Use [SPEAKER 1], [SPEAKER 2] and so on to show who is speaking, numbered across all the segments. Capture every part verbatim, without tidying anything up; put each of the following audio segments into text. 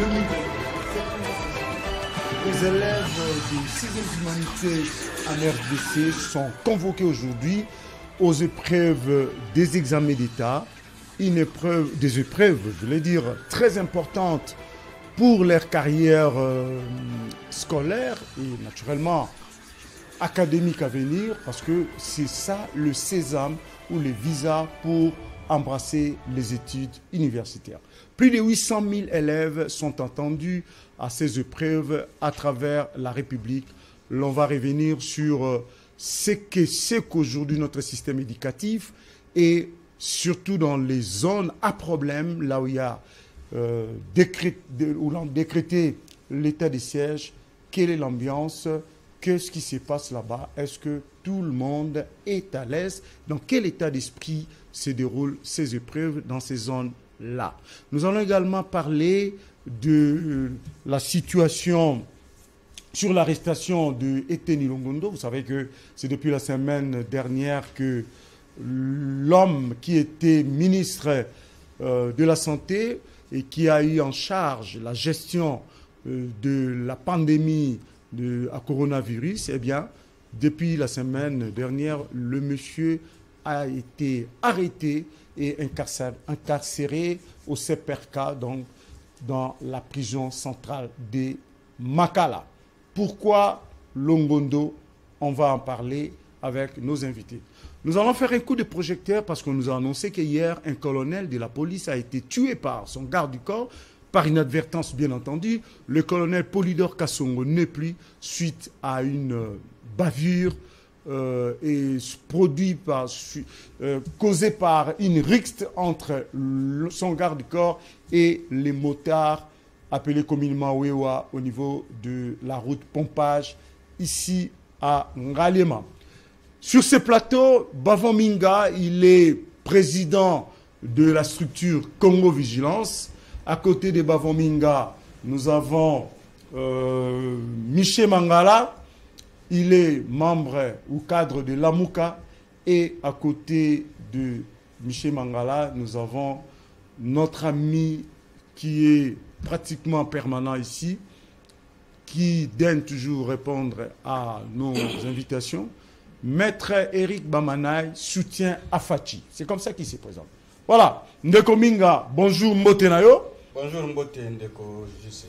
[SPEAKER 1] deux mille vingt. Les élèves de sixième humanité en R D C sont convoqués aujourd'hui aux épreuves des examens d'État, une épreuve, des épreuves, je voulais dire, très importantes pour leur carrière euh, scolaire et naturellement académique à venir, parce que c'est ça le sésame ou le visa pour embrasser les études universitaires. Plus de huit cent mille élèves sont entendus à ces épreuves à travers la République. L'on va revenir sur ce que c'est qu'aujourd'hui notre système éducatif et surtout dans les zones à problème, là où il y a euh, décré, où l'on décrété l'état de siège, quelle est l'ambiance, qu'est-ce qui se passe là-bas, est-ce que tout le monde est à l'aise, dans quel état d'esprit se déroulent ces épreuves dans ces zones-là. Nous allons également parler de la situation sur l'arrestation de Eteni Longondo. Vous savez que c'est depuis la semaine dernière que l'homme qui était ministre euh, de la Santé et qui a eu en charge la gestion euh, de la pandémie de, à coronavirus, eh bien, depuis la semaine dernière, le monsieur a été arrêté et incarcéré, incarcéré au C P R K, donc dans la prison centrale de Makala. Pourquoi Longondo? On va en parler avec nos invités. Nous allons faire un coup de projecteur parce qu'on nous a annoncé qu'hier, un colonel de la police a été tué par son garde du corps, par inadvertance bien entendu. Le colonel Polydor Kassongo n'est plus suite à une bavure euh, et produit par, euh, causée par une rixe entre le, son garde du corps et les motards appelés communément Wewa au niveau de la route Pompage ici à Ngalema. Sur ce plateau, Bavon Minga, il est président de la structure Congo Vigilance. À côté de Bavon Minga, nous avons euh, Michel Mangala. Il est membre ou cadre de l'Amouka. Et à côté de Michel Mangala, nous avons notre ami qui est pratiquement permanent ici, qui daigne toujours répondre à nos invitations. Maître Eric Bamanaï soutient Afachi. C'est comme ça qu'il se présente. Voilà. Ndeko Minga, bonjour Mbotenayo.
[SPEAKER 2] Bonjour Mbote Ndeko Jesse.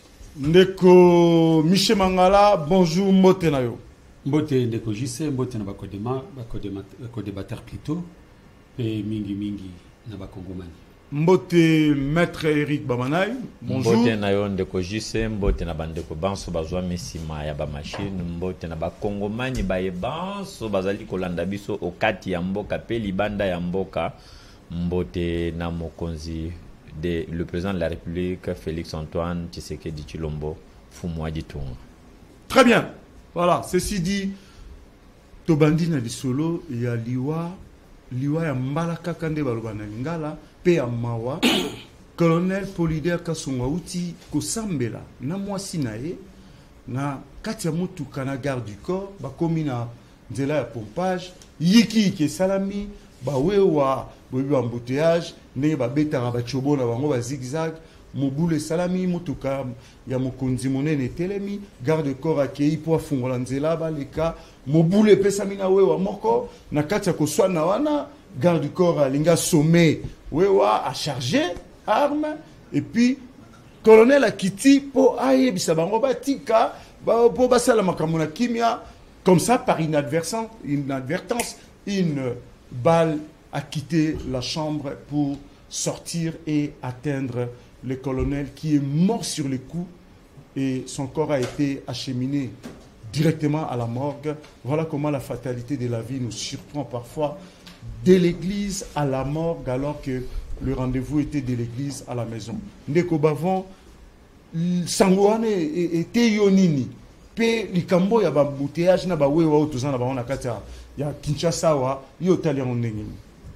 [SPEAKER 1] Ndeko Michel Mangala, bonjour Mbotenayo.
[SPEAKER 3] Mbote Ndeko Jesse, Mbote na bakodema, bakodebateur plutôt, pe mingi mingi na bakongomani.
[SPEAKER 1] Mbote Maître Eric Bamanaï, bonjour.
[SPEAKER 4] Mbote na yo Ndeko Jesse, Mbote na bandeko banso bazwa misima ya ba machine, Mbote na bakongomani baye banso bazali kolanda biso okati ya mboka pe libanda ya mboka. Mbote na mokonzi de le président de la République Félix Antoine Tshisekedi Tshilombo Fumwa Ditunga.
[SPEAKER 1] Très bien. Voilà, ceci dit, Tobandi na Lisolo ya liwa liwa ya mbalaka kande balobana ngala pe ya mawa colonel Polydor Kassongo uti kosambela na mwasi na ye na kati ya mutuka na garde du corps bakomi na nzela ya pompage yiki ke salami bawewa bobi embouteillage ne babetaka bachobo na bango ba zigzag mobule salami mutuka ya mokonzi monene telemi garde corps akei po afungola nzela baleka mobule pesami na wewa moko na kati ya koswana wana garde du corps alinga sommet wewa a chargé arme et puis colonel akiti po ayebisa bango batika po basala makambo na kimia comme ça par inadvertance inadvertance une balle a quitté la chambre pour sortir et atteindre le colonel qui est mort sur le coup et son corps a été acheminé directement à la morgue. Voilà comment la fatalité de la vie nous surprend parfois de l'église à la morgue alors que le rendez-vous était de l'église à la maison. Ndeko Bavon, Sangouane était yonini. Pe likambo ya bambouteillage na bawewa otuzana baona kati ya Kinshasa wa yotali ondengini.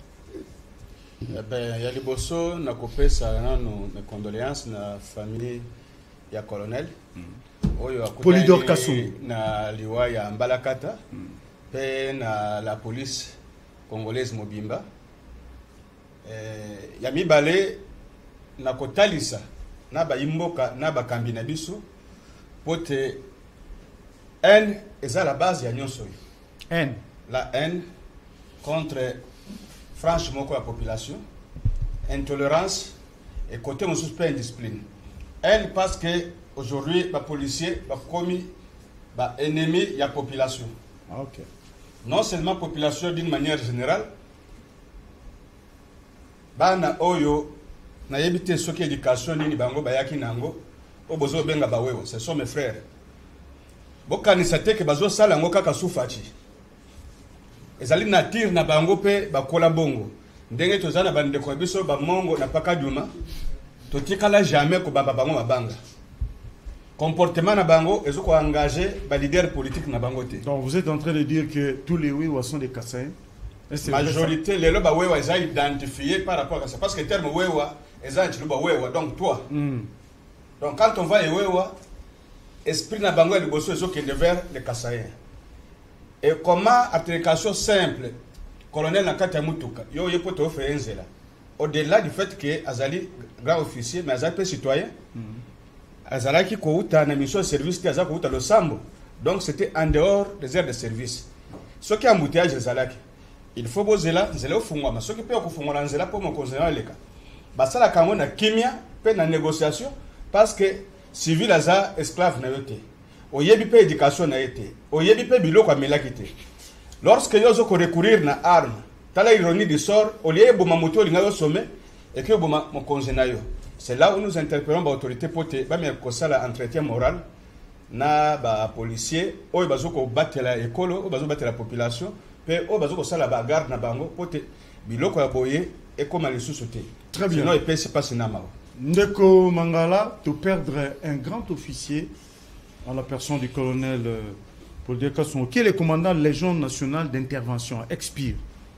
[SPEAKER 2] Eh ben, ya liboso na kopesa nano mes condoléances na famille ya colonel mm. Oyo
[SPEAKER 1] Polydor Kassongo
[SPEAKER 2] na liwa ya Mbalakata mm. Pe na la police congolaise mobimba eh, ya mibale na kotalisa na ba imboka na ba kambi na biso pote haine est à la base ya nyonso
[SPEAKER 1] haine
[SPEAKER 2] la haine contre franchement la population, intolérance et côté mon suspect indiscipline. Elle parce que aujourd'hui les policiers ont commis bah, ennemi de la population.
[SPEAKER 1] Ah, ok.
[SPEAKER 2] Non seulement la population d'une manière générale, bana oyo na yebite soki éducation nini bango bayaki nango o bozo benga bawewo, ce sont mes frères. Bokanisa te ke bazo sala ngo kaka sufachi. Ezali na tir na bango pe bakola bongo ndenge tozana bande ko biso ba mongo na pakaduma totikala jamais ko baba bango mabanga comportement na bango ezoko engager ba leader politique na bango te.
[SPEAKER 1] Donc vous êtes en train de dire que tous les Wewa sont des Kassaïens?
[SPEAKER 2] Majorité les loba Wewa est identifié par rapport à ça parce que le terme Wewa est un chiluba Wewa donc toi. Mm. Donc quand on va les Wewa esprit na bango le bosso ezoko vers les Kassaïens. Et comment application simple, colonel Nakata Mutuka, yo yepo to fenzela. Au-delà du fait que Azali grand officier, mais Azali peu citoyen, Azali qui kouta na mission de service qui Azali kouta le sambo. Donc c'était en dehors des aires de service. Ce qui est embouteillage Azalaki, il faut bozela, nzela ofungwa, mais ce qui peut ofungwa na nzela pour mon conseiller leka. Basala kango na kimia, pe na négociation, parce que civil aza esclave na yote. Oyebi pe éducation na été oyebi pe biloko amelaki te lorsque yozo ko recourir na arme tala ironie du sort olié boma moto linga yo sommet et que boma mon congénayo c'est là où nous interpellons ba autorité pote ba me ko sala entretien moral na ba policier oyo bazoko batela ekolo o bazo batela population pe o bazoko sala ba garde na bango pote biloko ya boye et comme les sous-sauter.
[SPEAKER 1] Très bien.
[SPEAKER 2] Sinon il peut se passer na mao.
[SPEAKER 1] Ndeko Mangala to perdre un grand officier à la personne du colonel euh, Paul Dekasson, qui est le commandant Légion nationale d'intervention, expire.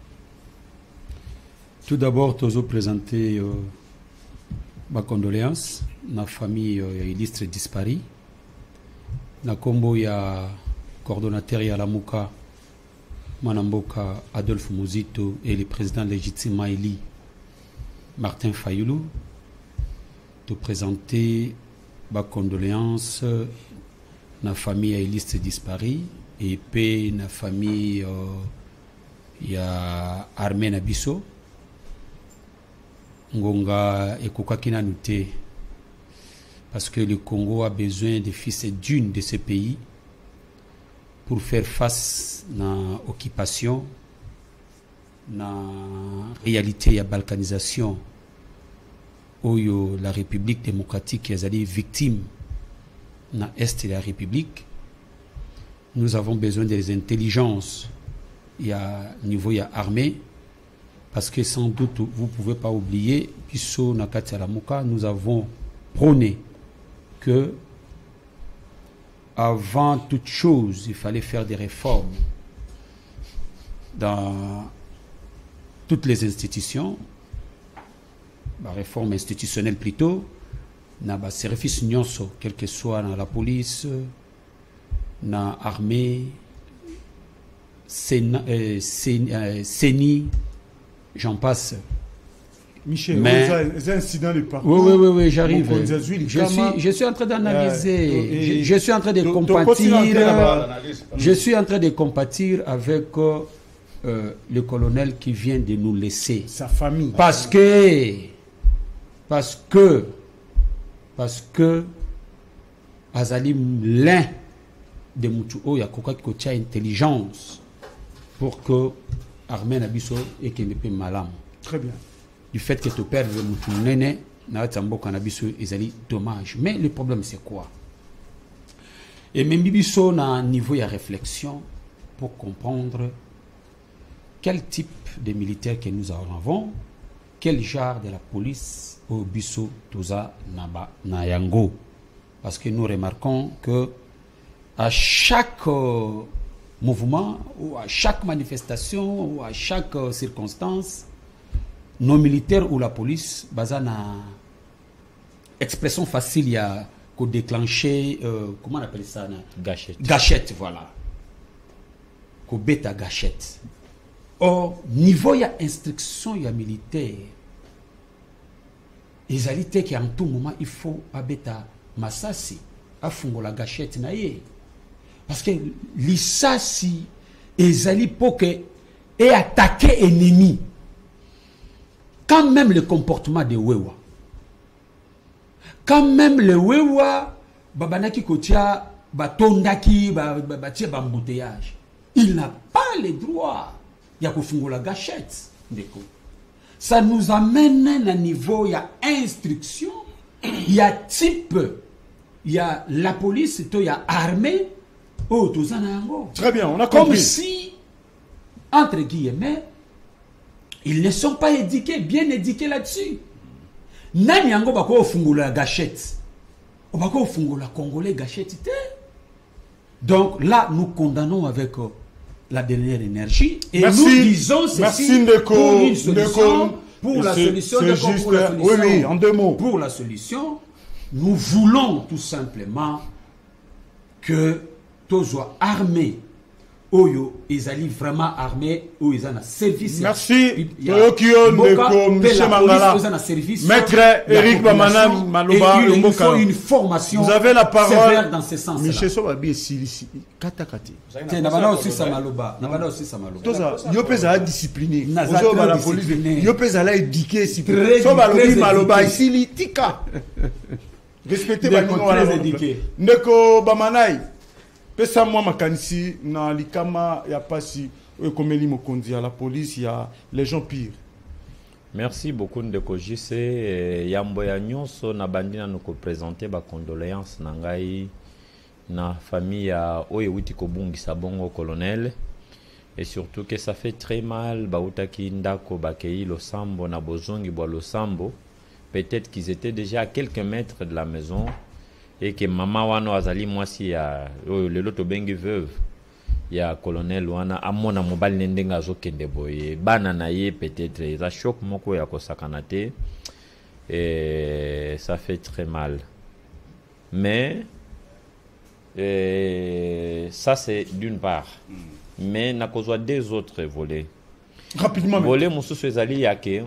[SPEAKER 3] Tout d'abord, je vais présenter euh, ma condoléance à la famille euh, illustre disparue. Na kombo ya coordonnateur ya la Mouka, Manamboka Adolphe Mouzito et le président légitime Maïli Martin Fayoulou. De présenter ma condoléance na famille ya illustre disparu et pe na famille euh, ya armée na biso ngonga ekokaki nanu te parce que le Congo a besoin des fils et d'une de ce pays pour faire face na occupation na réalité ya balkanisation oyo la République démocratique ezali victime dans l'Est de la République. Nous avons besoin des intelligences il y a niveau il y a armée parce que sans doute vous ne pouvez pas oublier Piso Nakati Alamuka nous avons prôné que avant toute chose il fallait faire des réformes dans toutes les institutions, la réforme institutionnelle plutôt. Na ba service nyonso quel que soit dans la police na armée Séni euh, euh, j'en passe
[SPEAKER 1] Michel,
[SPEAKER 3] mais
[SPEAKER 1] les incidents de parcours.
[SPEAKER 3] Oui, oui, oui, oui j'arrive. Je suis, je suis en train d'analyser. Euh, je, je suis en train de to, compatir. Je suis en train de compatir avec euh, le colonel qui vient de nous laisser.
[SPEAKER 1] Sa famille.
[SPEAKER 3] Parce que, parce que, parce que, Azali l'un de Moutou ya koka kocha intelligence pour que Armée Nabiso et Kemepe Malam.
[SPEAKER 1] Très bien.
[SPEAKER 3] Du fait que tu perds le Moutou Nene, Natambo Kanabiso est dommage. Mais le problème c'est quoi? Et même Bibiso na un niveau de réflexion pour comprendre quel type de militaire que nous avons, quel genre de la police au Bisso Toza Naba Nayango. Parce que nous remarquons que à chaque euh, mouvement ou à chaque manifestation ou à chaque euh, circonstance, nos militaires ou la police, bazana expression facile, il y a qu'au déclencher, euh, comment on appelle ça?
[SPEAKER 4] Gâchette.
[SPEAKER 3] Gâchette, voilà. Qu'au bêta gâchette. Or, niveau il y a instruction, il y a militaire. ezali te que en tout moment il faut abeta masasi afungola gâchette na ye parce que lisasi ezali pour que et attaquer ennemi quand même le comportement de wewa quand même le wewa babanaki kotia batondaki batie bambouteillage il n'a pas le droit ya kofungola gâchette ndeko. Ça nous amène à un niveau, il y a instruction, il y a type, il y a la police, il y a armée. Oh, tout ça,
[SPEAKER 1] très bien, on a compris.
[SPEAKER 3] Comme si, entre guillemets, ils ne sont pas éduqués, bien éduqués là-dessus. Nani yango bako fungula gâchette. On bako fungula congolais gâchette. Donc là, nous condamnons avec la dernière énergie et
[SPEAKER 1] merci,
[SPEAKER 3] nous disons ceci
[SPEAKER 1] merci Ndeko,
[SPEAKER 3] pour une solution
[SPEAKER 1] Ndeko,
[SPEAKER 3] pour la solution
[SPEAKER 1] c'est
[SPEAKER 3] de
[SPEAKER 1] juste,
[SPEAKER 3] pour la solution,
[SPEAKER 1] oui, oui, en deux mots.
[SPEAKER 3] Pour la solution, nous voulons tout simplement que tous soient armés. Oyo, ils allaient vraiment armés, ou ils ont un service.
[SPEAKER 1] Merci. Toyokio Ndeko, Monsieur Mangala. Maître Eric Bamana Maloba,
[SPEAKER 3] il nous faut une formation.
[SPEAKER 1] Vous avez la parole
[SPEAKER 3] dans ce sens.
[SPEAKER 1] Michel Sobabi ici, katakati.
[SPEAKER 3] C'est Nabana aussi ça Maloba. Nabana aussi ça Maloba.
[SPEAKER 1] Toza, Yopeza a discipliné.
[SPEAKER 3] Ozo
[SPEAKER 1] la police. Yopeza a éduqué.
[SPEAKER 3] Très
[SPEAKER 1] Sobalobi Maloba ici, li tika. Respectez ma
[SPEAKER 3] très éduqué.
[SPEAKER 1] Ndeko Bamanai. Pesa moi makanisi na likama ya pasi komeli mokonzi à la police, il y a les gens pires.
[SPEAKER 4] Merci beaucoup Ndeko J C. Yambo ya nyonso na bandina nous présenter ba condoléances na ngai na famille ya oyo wuti kobungisa bongo colonel et surtout que ça fait très mal ba utaki ndako bakei losambo na bozongi bo losambo. Peut-être qu'ils étaient déjà à quelques mètres de la maison. Et que maman wano azali mwasi ya le loto bengi veuve ya colonel wana amona mobali nendenga zokende boye bana na ye peut-être ça choc moko ya kosakana te et ça fait très mal mais et ça c'est d'une part mais na kozwa deux autres volets
[SPEAKER 1] rapidement
[SPEAKER 4] volet mususu ezali yake.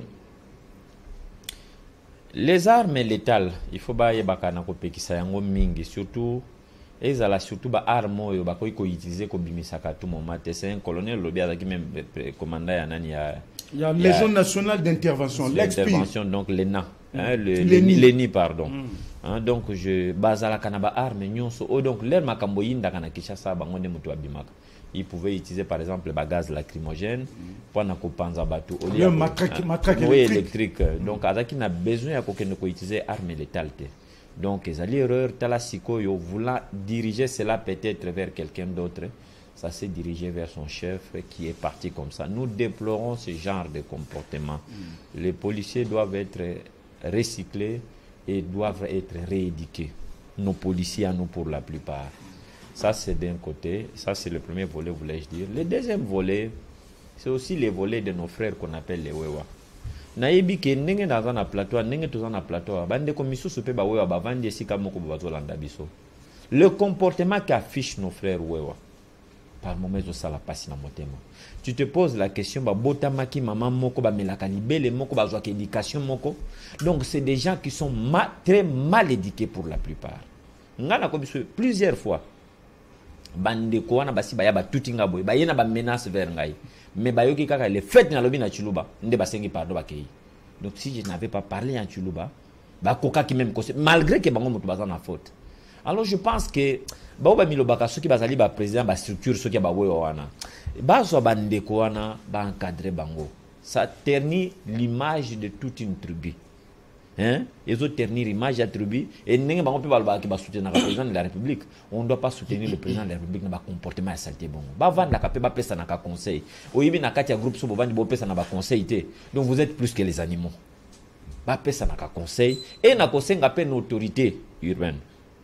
[SPEAKER 4] Les armes létales, il faut pas y bakana ko pekisa yango mingi surtout ezala surtout ba arme yo bako ko utiliser ko bimisaka tout moment. C'est un colonel lobi azaki même commandant ya nani ya
[SPEAKER 1] il y a Maison nationale d'intervention,
[SPEAKER 4] l'intervention donc l'E N A, hein, le l'E N I pardon. Mm. Hein, donc je bazala kana ba arme nyonso o donc l'air makambo yinda kana Kinshasa bango ne mutu abimaka. Il pouvait utiliser par exemple le gaz lacrymogène pour na kopanza bateau au lieu
[SPEAKER 1] matraque matraque
[SPEAKER 4] électrique. Donc azaki na besoin ya kokende ko utiliser arme létale. Donc les erreur tala sikoyo voulant diriger cela peut-être vers quelqu'un d'autre, ça s'est dirigé vers son chef qui est parti comme ça. Nous déplorons ce genre de comportement. Mm. Les policiers doivent être recyclés et doivent être rééduqués. Nos policiers à nous pour la plupart. Ça, c'est d'un côté. Ça, c'est le premier volet, voulais-je dire. Le deuxième volet, c'est aussi les volets de nos frères qu'on appelle les Wewa. Naïbi ke nenge dans un plateau, nenge tous un plateau, bande comme miso soupe ba Wewa, ba vandi si kamo ko bazo landa biso. Le comportement qu'affichent nos frères Wewa, par moment zo sala pasi na motema. Tu te poses la question, ba botamaki maman moko ba melakani bele moko ba zo éducation moko. Donc c'est des gens qui sont ma, très mal éduqués pour la plupart. Ngana ko biso plusieurs fois. Bande ko wana basi baya ba tutinga boy ba yena ba menace vers ngai mais ba yoki kaka le fait na lobi na Chiluba nde ba sengi pardon ba kei. Donc si je n'avais pas parlé en Chiluba ba koka qui même malgré que bango mutu baza na faute. Alors je pense que ba ba milobaka soki bazali ba président ba structure soki ba boyo wana ba so bande ko wana ba encadrer bango, ça ternit l'image de toute une tribu. Hein? Ils ont ternir l'image à tribu et nous ne pouvons pas soutenir le président de la République. On ne doit pas soutenir le président de la République dans le comportement saleté bon. Ba vanda ka pe ba pesa na ka conseil. Oyibi na kati ya groupe so bovandi bo pesa na ba conseil té. Donc vous êtes plus que les animaux. Ba pesa na ka conseil et na conseil nga pe une autorité urbaine.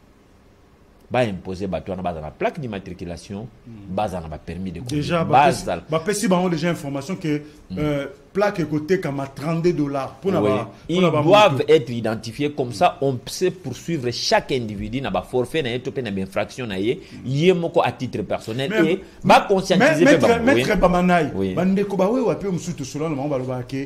[SPEAKER 4] Ba imposer ba toi na base na plaque d'immatriculation, base na ba permis de conduire.
[SPEAKER 1] Déjà ba pesi ba on déjà information que euh, plaque côté comme à trente-deux dollars pour
[SPEAKER 4] oui.
[SPEAKER 1] Pour
[SPEAKER 4] ils doivent être identifiés comme ça on peut poursuivre chaque individu na ba forfait na eto pe na infraction na ye yemoko à titre personnel mais, et ba conscientiser
[SPEAKER 1] pe ba maître Bamanai bande ko ba we wa pe msutu solo na ba ba ke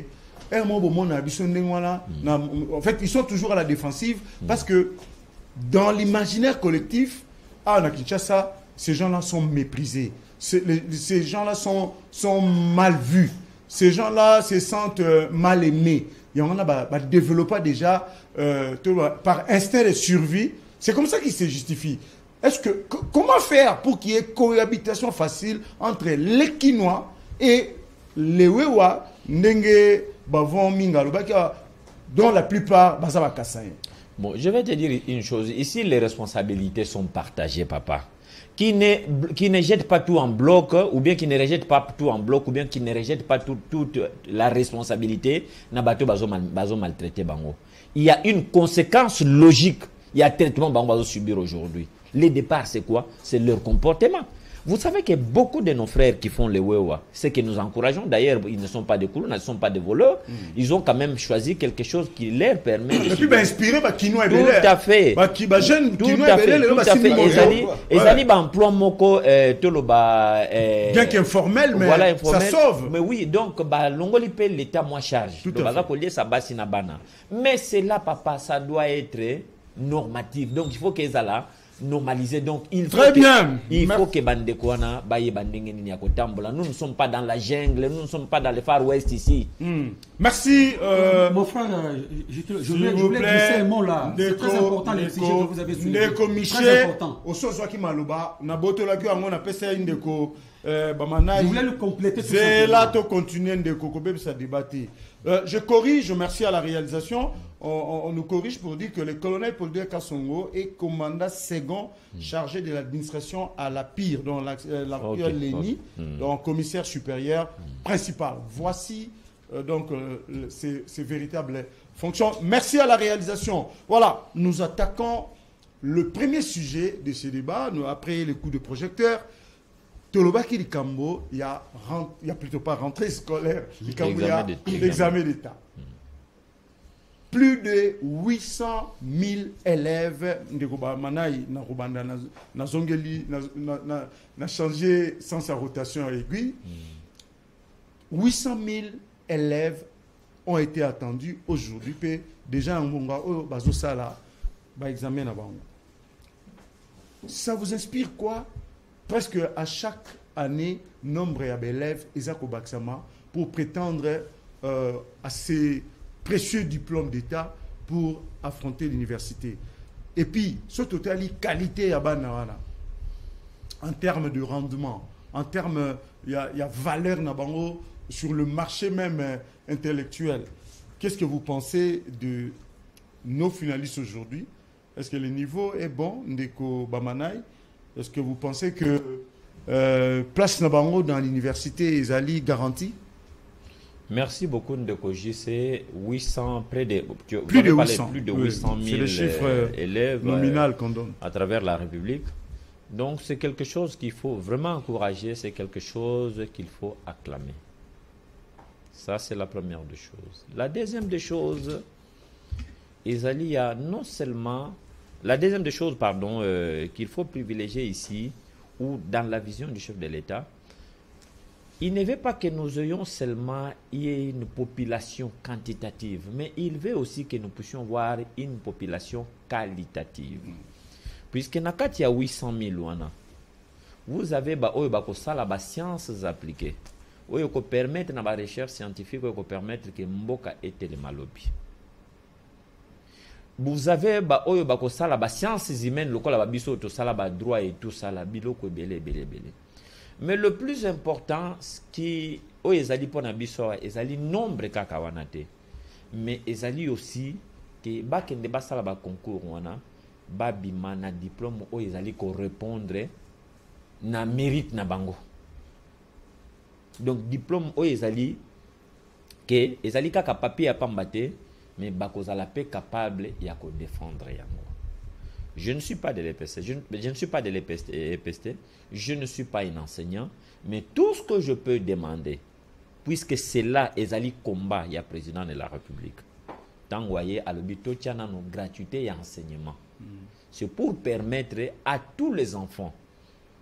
[SPEAKER 1] un mot bon mon abisso ndengwana en fait ils sont toujours à la défensive parce que dans l'imaginaire collectif à Kinshasa ces gens-là sont méprisés, ces, les, ces gens-là sont sont mal vus, ces gens-là se sentent euh, mal aimés. Il y en a bah, bah, développé déjà euh, par instinct de survie. C'est comme ça qu'ils se justifient. Est-ce que comment faire pour qu'il y ait cohabitation facile entre les Kinois et les Wewa, Ndenge, Bavon, Mingalobaka, dont la plupart Bazaba Kassaye?
[SPEAKER 4] Bon, je vais te dire une chose. Ici, les responsabilités sont partagées, papa. Qui ne, qui ne jette pas tout en bloc, ou bien qui ne rejette pas tout en bloc, ou bien qui ne rejette pas tout, toute la responsabilité, n'a bateau bazo mal, bazo maltraité bango. Il y a une conséquence logique. Il y a un traitement bango bazo subir aujourd'hui. Les départs, c'est quoi? C'est leur comportement. Vous savez que beaucoup de nos frères qui font les Wewa, c'est que nous encourageons. D'ailleurs, ils ne sont pas des coulons, ils ne sont pas des voleurs. Mm. Ils ont quand même choisi quelque chose qui leur permet de...
[SPEAKER 1] Et puis, bah, inspiré par Kino et
[SPEAKER 4] Tout à fait.
[SPEAKER 1] Bah, qui, bah, jeune,
[SPEAKER 4] tout
[SPEAKER 1] Kino
[SPEAKER 4] à
[SPEAKER 1] et
[SPEAKER 4] fait.
[SPEAKER 1] Belé,
[SPEAKER 4] Tout à fait. Ezali, Ezali, bah, emploi moko, euh, tolo, bah, euh,
[SPEAKER 1] bien qu'informel, mais
[SPEAKER 4] voilà, informel,
[SPEAKER 1] ça sauve.
[SPEAKER 4] Mais oui, donc, bah, l'ongoli paye l'État moins charge.
[SPEAKER 1] Tout
[SPEAKER 4] donc,
[SPEAKER 1] à
[SPEAKER 4] bah,
[SPEAKER 1] fait.
[SPEAKER 4] ça basi na bana. Mais c'est là, papa, ça doit être normatif. Donc, il faut qu'ils aient normalisé. Donc, il faut
[SPEAKER 1] Très
[SPEAKER 4] que,
[SPEAKER 1] bien.
[SPEAKER 4] Il
[SPEAKER 1] Merci.
[SPEAKER 4] faut que Bandekwana, Baye Bandenge Niakotambola. Nous ne sommes pas dans la jungle, nous ne sommes pas dans le Far West ici.
[SPEAKER 1] Mm. Merci. Euh,
[SPEAKER 3] Mon frère, je, te, je
[SPEAKER 1] S'il
[SPEAKER 3] voulais, je
[SPEAKER 1] vous
[SPEAKER 3] voulais
[SPEAKER 1] plaît,
[SPEAKER 3] glisser un mot là. C'est très important les sujets que vous avez soulevés.
[SPEAKER 1] Ndeko
[SPEAKER 3] Très
[SPEAKER 1] Michel,
[SPEAKER 3] important.
[SPEAKER 1] au sens qui maloba, na boto la on a appelé ça Ndeko Bamana.
[SPEAKER 3] Je voulais le compléter tout
[SPEAKER 1] C'est là
[SPEAKER 3] simplement.
[SPEAKER 1] to continuer Ndeko Kobe ça débatté. Euh, je corrige, merci à la réalisation. On, on, on nous corrige pour dire que le colonel Paul de Kassongo est commandant second chargé de l'administration à la P I R, dans l'actuel la,
[SPEAKER 4] Ok,
[SPEAKER 1] Léni,
[SPEAKER 4] ok. Mm.
[SPEAKER 1] donc commissaire supérieur principal. Voici euh, donc euh, le- ces, ces véritables fonctions. Merci à la réalisation. Voilà, nous attaquons le premier sujet de ce débat. Nous, après les coups de projecteur, Tolobaki Likambo, il y a, rent- il y a plutôt pas rentrée scolaire, Likambo, il y a
[SPEAKER 4] Examen d'État.
[SPEAKER 1] l'examen d'État. Plus de huit cent mille élèves ndeko ba manai na Rwanda na na zongeli na na na, na changé sans sa rotation aiguille. huit cent mille élèves ont été attendus aujourd'hui. Pe déjà en Monga o bazo sala ba examen na bango. Ça vous inspire quoi? Presque à chaque année, nombre d'élèves Isaac Obaksama pour prétendre euh, à ces précieux diplômes d'État pour affronter l'université. Et puis, ce total, qualité à Banawana, en termes de rendement, en termes, il y, y a valeur Nabango sur le marché même euh, intellectuel. Qu'est-ce que vous pensez de nos finalistes aujourd'hui? Est-ce que le niveau est bon, Ndeko Bamanai? Est-ce que vous pensez que euh, place Nabango dans l'université Ezali garantie?
[SPEAKER 4] Merci beaucoup Ndeko J. C'est huit cents, près de, tu- vous
[SPEAKER 1] Plus
[SPEAKER 4] avez
[SPEAKER 1] de
[SPEAKER 4] parlé
[SPEAKER 1] huit cents.
[SPEAKER 4] plus de
[SPEAKER 1] Oui,
[SPEAKER 4] huit cent
[SPEAKER 1] c'est
[SPEAKER 4] mille
[SPEAKER 1] le chiffre,
[SPEAKER 4] euh,
[SPEAKER 1] euh,
[SPEAKER 4] élèves euh,
[SPEAKER 1] nominal qu'on donne.
[SPEAKER 4] à travers la République. Donc c'est quelque chose qu'il faut vraiment encourager, c'est quelque chose qu'il faut acclamer. Ça, c'est la première des choses. La deuxième des choses, Ezali, il y a non seulement... La deuxième des choses, pardon, euh, qu'il faut privilégier ici, ou dans la vision du chef de l'État, il ne veut pas que nous ayons seulement il y ait une population quantitative, mais il veut aussi que nous puissions voir une population qualitative. Puisque nakati ya huit cent mille wana, vous avez ba oyo ba ko sala ba sciences appliquées. Oyo ko permettre na ba recherche scientifique, oyo ko permettre que mboka ete le malobi. Vous avez ba oyo ba ko sala ba sciences humaines lokola ba biso to sala ba droit et tout ça la biloko belé belé belé. Mais le plus important, ce qui oyo ezali pona biso ezali nombre kaka wana te. Mais ezali aussi que ba kende ba sala ba concours wana ba bima na diplôme oyo ezali ko répondre na mérite na bango. Donc diplôme oyo ezali que ezali kaka papier ya pamba te, mais bakozala pe capable ya ko défendre yango. Je ne suis pas de l'E P S T, je, je ne suis pas de l'E P S T, je ne suis pas un enseignant, mais tout ce que je peux demander, puisque c'est là ezali combat ya président de la République. Tant voyez à l'obito tiana no gratuité et enseignement. Mm. C'est pour permettre à tous les enfants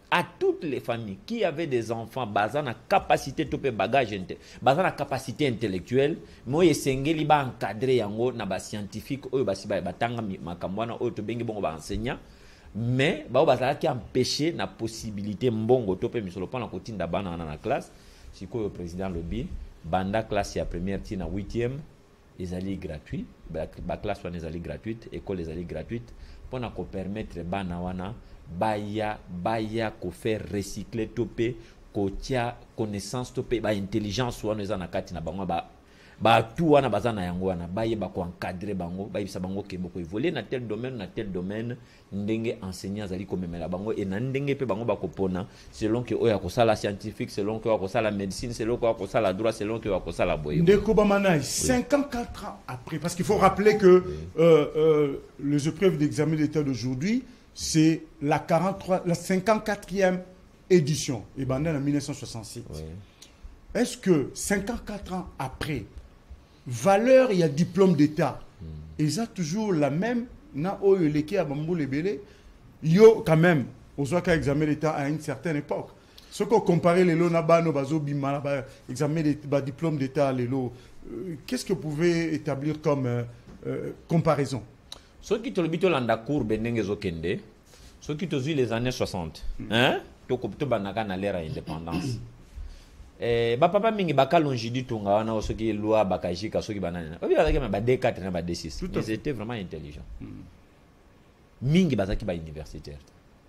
[SPEAKER 4] à toutes les familles qui avaient des enfants basant na capacité topé bagage basant na capacité intellectuelle moi esengeli ba encadrer yango na ba scientifique oyo basi ba batanga makambwana oyo to bengi bongo ba enseignant mais ba bazala ki empêcher na possibilité mbongo topé misolo pa na kotinda bana na classe sikoyo président lobi banda classe ya première tina huitième ezali gratuit ba classe wana ezali gratuite école ezali gratuite pour na ko permettre bana wana baya baya ko faire recycler topé ko tia connaissance topé ba intelligence wana eza na kati na bango ba ba tout wana bazana yango wana baye ba ko encadrer bango ba bisa bango ke boko évoluer na tel domaine na tel domaine ndenge enseignant zali ko memela bango et na ndenge pe bango ba ko pona selon que oya ko sala scientifique selon que oya ko sala médecine selon que oya ko sala droit selon que oya ko sala boye
[SPEAKER 1] Ndeko Bamanay cinquante-quatre ans après parce qu'il faut rappeler que oui. euh, euh, les épreuves d'examen d'état d'aujourd'hui c'est la quarante-trois la cinquante-quatrième édition et bandé en mille neuf cent soixante-sept. Oui. Est-ce que cinquante-quatre ans après valeur il y a diplôme d'état mm. et ça toujours la même na oyo leki a bambo lebele yo quand même aux cas examen d'état à une certaine époque ce qu'on comparait les lots na bano bazo bimala ba examen de diplôme d'état les lots euh, qu'est-ce que vous pouvez établir comme euh, euh, comparaison
[SPEAKER 4] ce qui te le bito landa courbe ndenge zo kende ce qui te vu les années soixante mm. hein to ko to banaka na l'ère indépendance eh ba papa mingi bakalongi du tonga wana osoki loi bakajika soki banana obi bazaki ba D quatre na ba D six ils étaient vraiment intelligents mm. mingi bazaki ba universitaire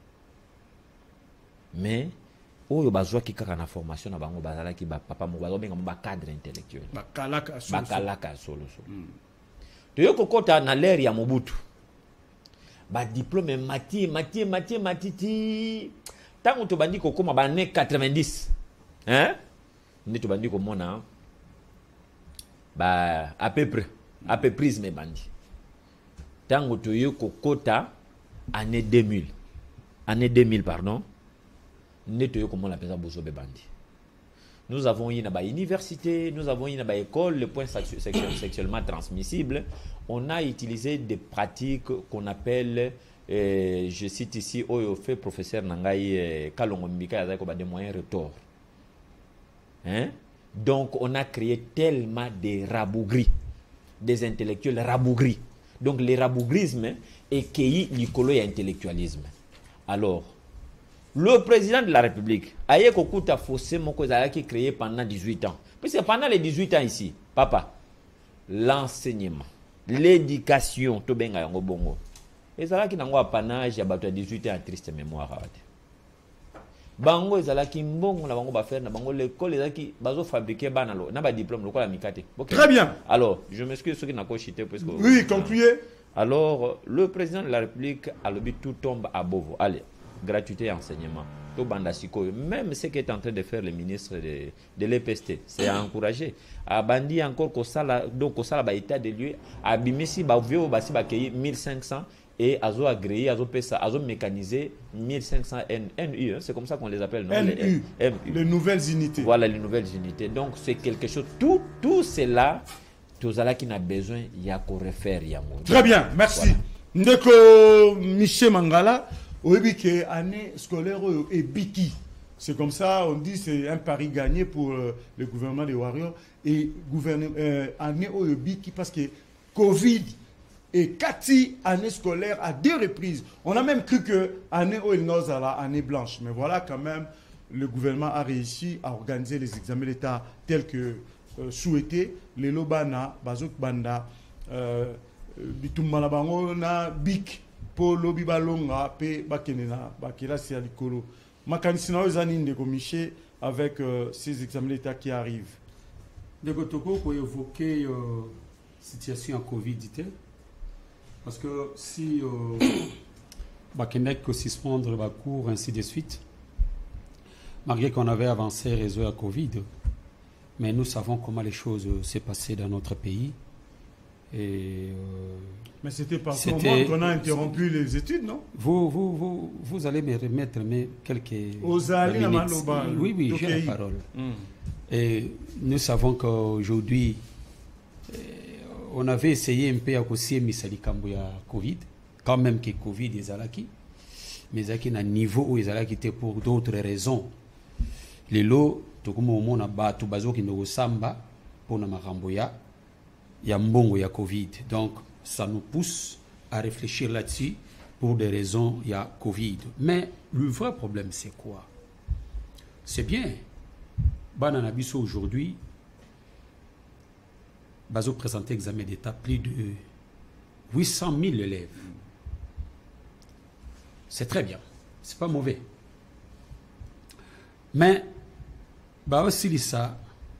[SPEAKER 4] mais oyo bazwaki kaka na formation na bango bazalaki ba papa mo bazobenga ba cadre intellectuel
[SPEAKER 1] bakalaka solo
[SPEAKER 4] bakalaka solo solo mm. to yoko kota na l'ère ya Mobutu ba diplôme mati mati mati matiti tango to bandi ko koma ba ne quatre-vingt-dix hein nito bandi ko mona ba à peu près à peu près mais bandi tango to yoko kota année deux mille année deux mille pardon nito yoko mona pesa bozo be bandi nous avons eu une université, nous avons eu une école, le point sexuel, sexuellement transmissible. On a utilisé des pratiques qu'on appelle, euh, je cite ici, au fait professeur Nangaï Kalongombika, des moyens retors. Hein? Donc on a créé tellement de rabougris, des intellectuels rabougris. Donc le rabougrisme est cueilli l'icolo et intellectualisme. Alors, le président de la République a eu un fossé qui créé pendant dix-huit ans. Parce que pendant les dix-huit ans ici, papa, l'enseignement, l'éducation, tout bien en bongo. Et ça là qui n'a pas panage à dix-huit ans à triste mémoire. Bango ezala ki mbongo na bango ba faire na bango l'école ezala ki bazo fabriquer banalo na ba diplôme lokola mikate.
[SPEAKER 1] Très bien.
[SPEAKER 4] Alors, je m'excuse ceux qui n'a pas chité parce que
[SPEAKER 1] oui, concluez.
[SPEAKER 4] Alors, le président de la République a le but tout tombe à Bovo. Allez. Gratuité et enseignement. Tout bandasiko. Même ce qu'est en train de faire le ministre de, de l'E P S T, c'est à encourager. A bandi encore qu'au sala, donc au sala ba état de lieu, a bimisi ba vieux basi ba payer mille cinq cents et azo agréé, azo pesa, azo mécanisé mille cinq cents N U, c'est comme ça qu'on les appelle, non?
[SPEAKER 1] N U, les, M U. Les nouvelles unités.
[SPEAKER 4] Voilà les nouvelles unités. Donc c'est quelque chose. Tout, tout cela, tout cela qui n'a besoin, il y a qu'au refaire yango.
[SPEAKER 1] Très bien, merci. Voilà. Ndeko Michel Mangala. Oui, que année scolaire est biki. C'est comme ça, on dit c'est un pari gagné pour euh, le gouvernement des Warriors. Et gouvernement euh, année est biki parce que Covid et quatre années scolaires à deux reprises. On a même cru que année où il nous à la année blanche. Mais voilà quand même, le gouvernement a réussi à organiser les examens d'État tels que euh, souhaité. Les Lobana, Bazok Banda, Bitumalabango, na Bik. Polo bibalonga pe bakenena bakela si alikolo makanisina ozani ndeko Miché avec euh, ces examens d'état qui arrivent.
[SPEAKER 3] Ndeko Toko pour évoquer euh, situation en Covid parce que si euh, bakenek que suspendre ba cours ainsi de suite malgré qu'on avait avancé réseau à Covid mais nous savons comment les choses s'est passées dans notre pays et euh,
[SPEAKER 1] mais c'était par comment qu'on a interrompu les études, non?
[SPEAKER 3] Vous, vous, vous, vous allez me remettre mais quelques
[SPEAKER 1] Osali
[SPEAKER 3] minutes. Oui, oui, j'ai la parole. Mm. Et nous savons qu'aujourd'hui, on avait essayé un peu à causer Misali Kambuya Covid, quand même que Covid est alaki. mais ezalaki na niveau oyo ezalaki te pour d'autres raisons. Lelo tokoma omona bato bazokende kosamba mpona makambo ya ya mbongo ya Covid. Donc ça nous pousse à réfléchir là-dessus pour des raisons il y a Covid. Mais le vrai problème c'est quoi? C'est bien bana na biso aujourd'hui bazo présenter examen d'état plus de huit cent mille élèves. C'est très bien, c'est pas mauvais. Mais bah aussi ça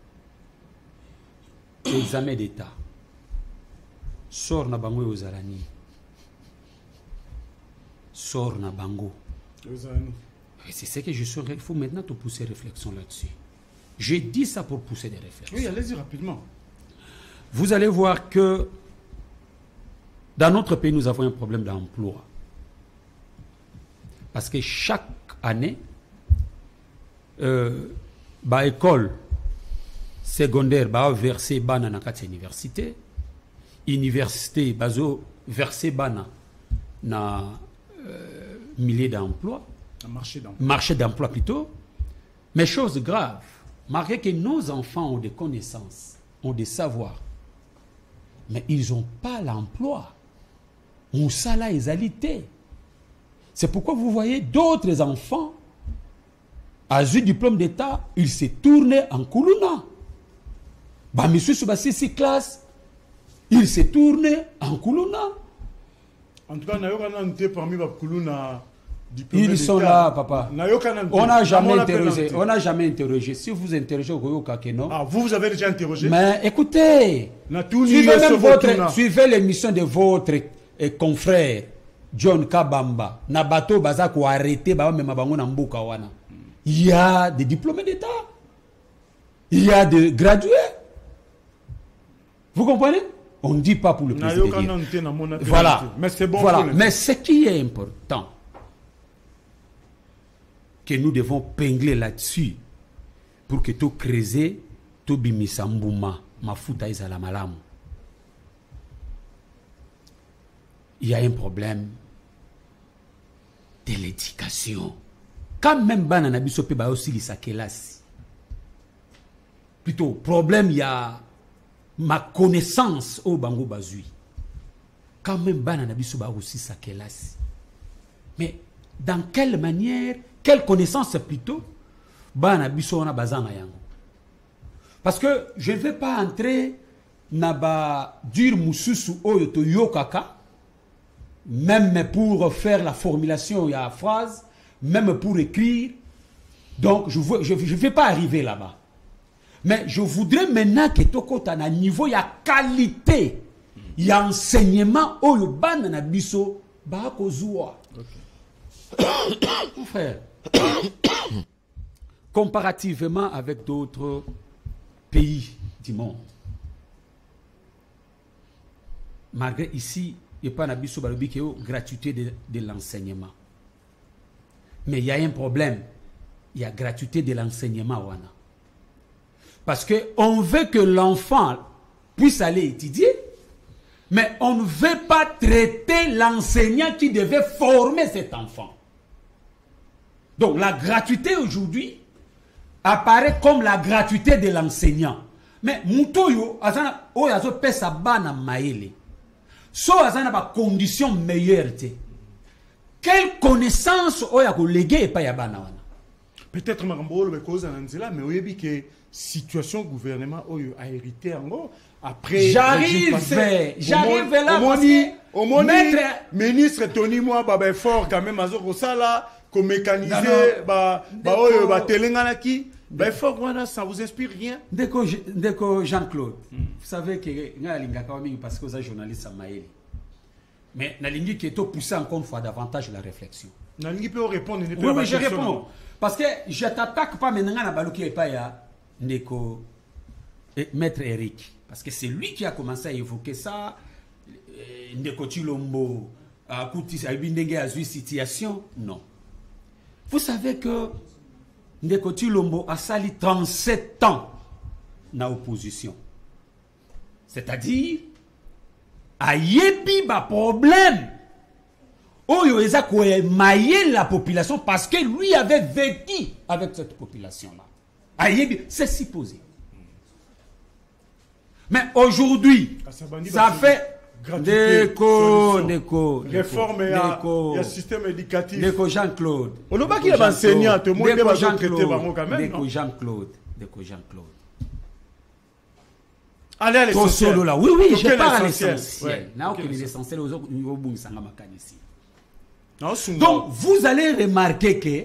[SPEAKER 3] examen d'état sort na bango aux arani sort na bango. C'est ce que je saurais. Il faut maintenant te pousser réflexion là-dessus. J'ai dit ça pour pousser des réflexions.
[SPEAKER 1] Oui, allez-y rapidement.
[SPEAKER 3] Vous allez voir que dans notre pays, nous avons un problème d'emploi. Parce que chaque année, euh, bah, école secondaire va verser bana na kati université, université va verser bana na euh, milliers d'emplois,
[SPEAKER 1] marché d'emploi.
[SPEAKER 3] marché d'emploi plutôt. Mais chose grave, malgré que nos enfants ont des connaissances, ont des savoirs, mais ils n'ont pas l'emploi. On sala égalité. C'est pourquoi vous voyez d'autres enfants, à ce diplôme d'État, ils se tournent en Koulouna. Bah, monsieur Soubassi, six classes, il se tourne en Koulouna.
[SPEAKER 1] En tout cas, parmi les Koulouna,
[SPEAKER 3] ils sont là, papa. On n'a jamais interrogé. On n'a jamais interrogé. Si vous interrogez au Kakeno.
[SPEAKER 1] Ah, vous, vous avez déjà interrogé.
[SPEAKER 3] Mais écoutez, suivez, même votre, suivez l'émission de votre eh, confrère John Kabamba. Nabato Bazako arrêté, il y a des diplômés d'État. Il y a des gradués. Vous comprenez? On ne dit pas pour le président. Voilà.
[SPEAKER 1] Mais c'est bon.
[SPEAKER 3] Voilà. Mais ce qui est important, que nous devons pingler là-dessus pour que tout creuser, tout bimisambuma, mafuta izala malamu. Il y a un problème de l'éducation. Quand même banana bisope ba aussi li sakelasi. Plutôt problème il y a ma connaissance au bango bazui. Quand même banana bisope ba aussi sakelasi. Mais dans quelle manière, quelle connaissance plutôt banana biso na bazana yango. Parce que je ne vais pas entrer na ba dur mususu oyo to yokaka. Même pour faire la formulation, il y a la phrase, même pour écrire. Donc, je ne je, je vais pas arriver là-bas. Mais je voudrais maintenant que tu aies un niveau, il y a qualité, il y a enseignement, oh, le ban na biso, ba kozua. Mon frère, comparativement avec d'autres pays du monde, malgré ici, il n'y a pas de gratuité de, de l'enseignement. Mais il y a un problème. Il y a gratuité de l'enseignement. Parce qu'on veut que l'enfant puisse aller étudier, mais on ne veut pas traiter l'enseignant qui devait former cet enfant. Donc la gratuité aujourd'hui apparaît comme la gratuité de l'enseignant. Mais Moutoyo, Oyazo pesa bana maele. So azana ba condition meilleure te. Quelle connaissance oya ko léguer pa ya bana wana.
[SPEAKER 1] Peut-être marambolo be cause anzela mais oyebi que situation gouvernement oyo a hérité ngo après
[SPEAKER 3] j'arrive j'arrive là parce que
[SPEAKER 1] au moins maître ministre Tony Moi baba fort quand même azoko sala ko mécaniser ba ba oyo ba telengana ki ba fort wana ça vous inspire rien.
[SPEAKER 3] Deko deko Jean-Claude. Mm. Vous savez que nga linga ka mingi parce que vous êtes journaliste à Maël. Mais na lingi qui est poussé encore une fois davantage la réflexion.
[SPEAKER 1] Na lingi peut répondre ne
[SPEAKER 3] peut oui, mais je réponds parce que je t'attaque pas maintenant na baluki et pas ya Ndeko maître Eric parce que c'est lui qui a commencé à évoquer ça. Ndeko Chilombo a kuti a bindenge a situation non. Vous savez que Ndeko Chilombo a sali trente-sept ans na opposition. C'est-à-dire, a yebi ba problème Oyo eza ko mailler la population parce que lui avait vécu avec cette population-là. Ayebi, c'est supposé. Mais aujourd'hui, ça fait Déco, déco,
[SPEAKER 1] réforme et un système éducatif.
[SPEAKER 3] Déco Jean-Claude.
[SPEAKER 1] On n'a pas qu'il y a enseignant, tout le monde
[SPEAKER 3] Déco
[SPEAKER 1] va traiter quand même.
[SPEAKER 3] Déco Jean-Claude. Déco Jean-Claude.
[SPEAKER 1] Allez à l'essentiel.
[SPEAKER 3] Là. Oui, oui, je parle à
[SPEAKER 1] l'essentiel.
[SPEAKER 3] l'essentiel. Là, ok, l'essentiel aux autres niveaux bon ça ici.
[SPEAKER 1] Donc,
[SPEAKER 3] vous allez remarquer que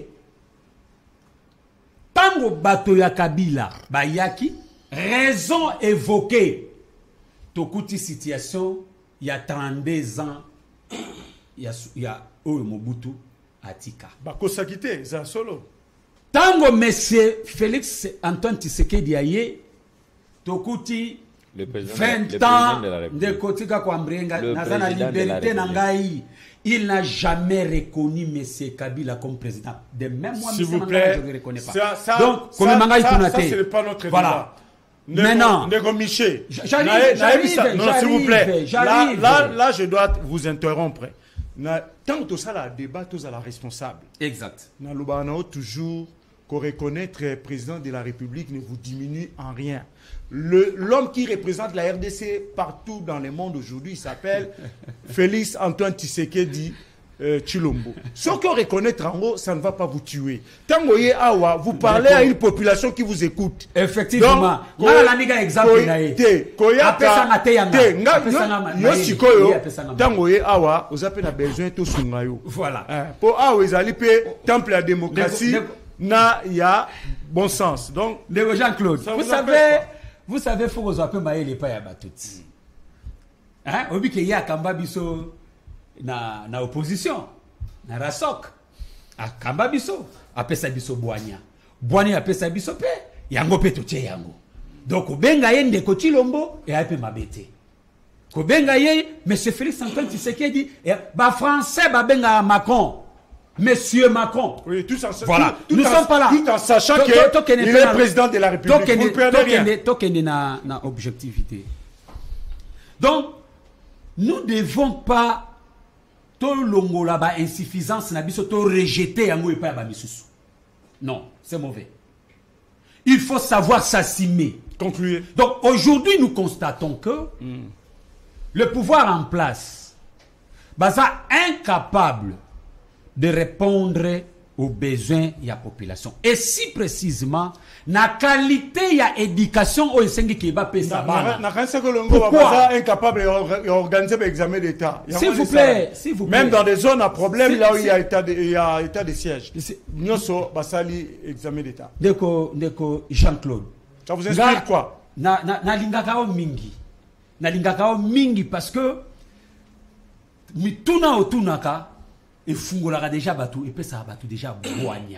[SPEAKER 3] Tango Bato ya Kabila, Bayaki, raison évoquée. Tokuti situation, il y a trente-deux ans, il y a, il y a Oyo Mobutu Atika.
[SPEAKER 1] Bako Sakite, c'est solo.
[SPEAKER 3] Tango monsieur Félix Antoine Tshisekedi Aye, Tokuti vingt ans de Kotika Kwambrenga, Nazana liberté Nangai, il n'a jamais reconnu monsieur Kabila comme président. De même moi,
[SPEAKER 1] s'il vous plaît,
[SPEAKER 3] je ne le reconnais pas.
[SPEAKER 1] Ça, ça,
[SPEAKER 3] donc,
[SPEAKER 1] ça,
[SPEAKER 3] comme
[SPEAKER 1] ça,
[SPEAKER 3] Mangai
[SPEAKER 1] ça,
[SPEAKER 3] Konate,
[SPEAKER 1] ça, ce n'est pas notre
[SPEAKER 3] voilà.
[SPEAKER 1] débat.
[SPEAKER 3] Maintenant,
[SPEAKER 1] Nego Miché.
[SPEAKER 3] J'arrive, j'arrive,
[SPEAKER 1] non, s'il vous plaît. Là, là, là, je dois vous interrompre. Tant que ça, la débat, tous à la responsable.
[SPEAKER 3] Exact.
[SPEAKER 1] Nalobanao, toujours, qu'on reconnaître le président de la République ne vous diminue en rien. L'homme qui représente la R D C partout dans le monde aujourd'hui s'appelle Félix Antoine Tshisekedi euh, Chilombo. Ce qu'on reconnaît en haut, ça ne va pas vous tuer. Tant que awa, vous parlez à une population qui vous écoute.
[SPEAKER 3] Effectivement. Donc, la niga exemple nae. Apesa ngate yanga.
[SPEAKER 1] Yo sikoyo. Tant que awa, vous avez besoin de sungayo.
[SPEAKER 3] Voilà.
[SPEAKER 1] Pour awa, ils allaient temple la démocratie. Na ya bon sens. Donc,
[SPEAKER 3] Jean-Claude, vous, vous savez, vous savez, faut vous appeler maïe les païs à batouti. Hein? Obi ke ya kamba biso na na opposition, na rasok. A kamba biso, apesa biso boanya. Boanya apesa biso pe, yango pe toche yango. Donc obenga ye ndeko Chilombo et ape mabete. Kobenga ye monsieur Félix Antoine Tshisekedi et ba français ba benga Macron. Monsieur Macron.
[SPEAKER 1] Oui, tout ça.
[SPEAKER 3] Voilà.
[SPEAKER 1] Tout,
[SPEAKER 3] nous ne sommes pas là.
[SPEAKER 1] Tout en sachant qu'il est président de la République. Vous ne perdez rien.
[SPEAKER 3] Tokene na na objectivité. Donc, nous ne devons pas to longola ba insuffisance na biso to rejeter yango epa ba misusu. Non, c'est mauvais. Il faut savoir s'assumer.
[SPEAKER 1] Concluez.
[SPEAKER 3] Donc, aujourd'hui, nous constatons que mm. le pouvoir en place, basa incapable de répondre aux besoins de la population. Et si précisément, la qualité de l'éducation au Sengi qui va payer ça.
[SPEAKER 1] Pourquoi incapable d'organiser l'examen d'État?
[SPEAKER 3] S'il vous plaît, s'il vous plaît.
[SPEAKER 1] Même dans des zones à problème, là où il y a état de, il y a état de siège. Nous sommes basali examen d'État.
[SPEAKER 3] Deko, deko Jean-Claude.
[SPEAKER 1] Ça vous inspire quoi?
[SPEAKER 3] Na na na lingakao mingi. Na lingakao mingi parce que mituna otunaka. Et Fungolara déjà battu, et puis ça a battu déjà Boignan.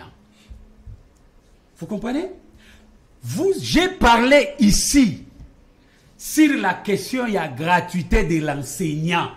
[SPEAKER 3] Vous comprenez? Vous, j'ai parlé ici sur la question de la gratuité de l'enseignant.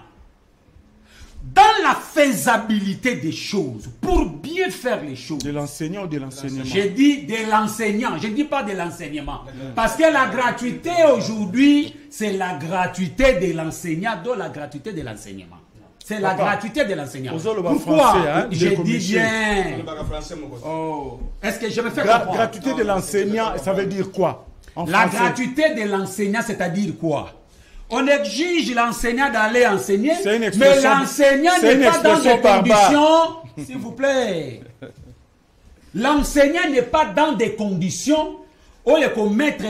[SPEAKER 3] Dans la faisabilité des choses, pour bien faire les choses.
[SPEAKER 1] De l'enseignant ou de l'enseignement?
[SPEAKER 3] J'ai dit de l'enseignant, je ne dis pas de l'enseignement. Parce que la gratuité aujourd'hui, c'est la gratuité de l'enseignant, dont la gratuité de l'enseignement. C'est la gratuité de l'enseignant. Pourquoi? Hein, je dis bien. Oh. Est-ce que je me fais
[SPEAKER 1] Gra
[SPEAKER 3] comprendre?
[SPEAKER 1] Gratuité de l'enseignant, ça veut dire quoi? En
[SPEAKER 3] la
[SPEAKER 1] français?
[SPEAKER 3] gratuité de l'enseignant, c'est-à-dire quoi? On exige l'enseignant d'aller enseigner, mais l'enseignant n'est pas dans des conditions. S'il vous plaît. L'enseignant n'est pas dans des conditions où il faut mettre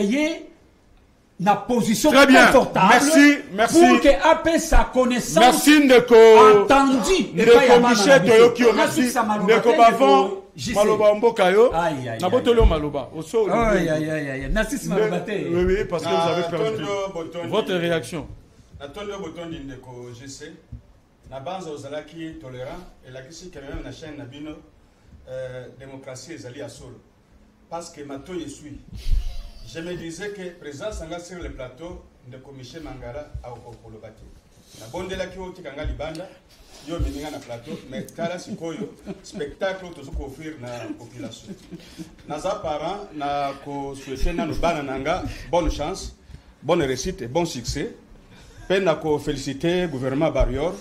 [SPEAKER 3] la position
[SPEAKER 1] très bien.
[SPEAKER 3] Confortable.
[SPEAKER 1] Merci, merci.
[SPEAKER 3] Pour que après sa connaissance
[SPEAKER 1] merci Ndeko
[SPEAKER 3] entendue.
[SPEAKER 1] Ndeko Michel Toyoki, merci Ndeko Bavon Maloba Mboka yo. Nabotolo Maloba. Oso.
[SPEAKER 3] Aïe aïe aïe aïe. Narcisse Malobate.
[SPEAKER 1] Oui oui, parce que vous avez perdu. Votre réaction.
[SPEAKER 2] Natondo botondi Ndeko G C. Na banza ozalaki tolérant et la kisi quand même na chaîne na bino euh démocratie ezali à solo. Parce que mato je suis. Je me disais que présence sanga sur le plateau de Michel Mangara a Okolobati. Na bondela ki oti kanga libanda yo mininga na plateau mais tala sikoyo spectacle to zo offrir na population. Naza parents na ko souhaiter na no bana nanga bonne chance, bonne réussite et bon succès. Peine na ko féliciter gouvernement Barrior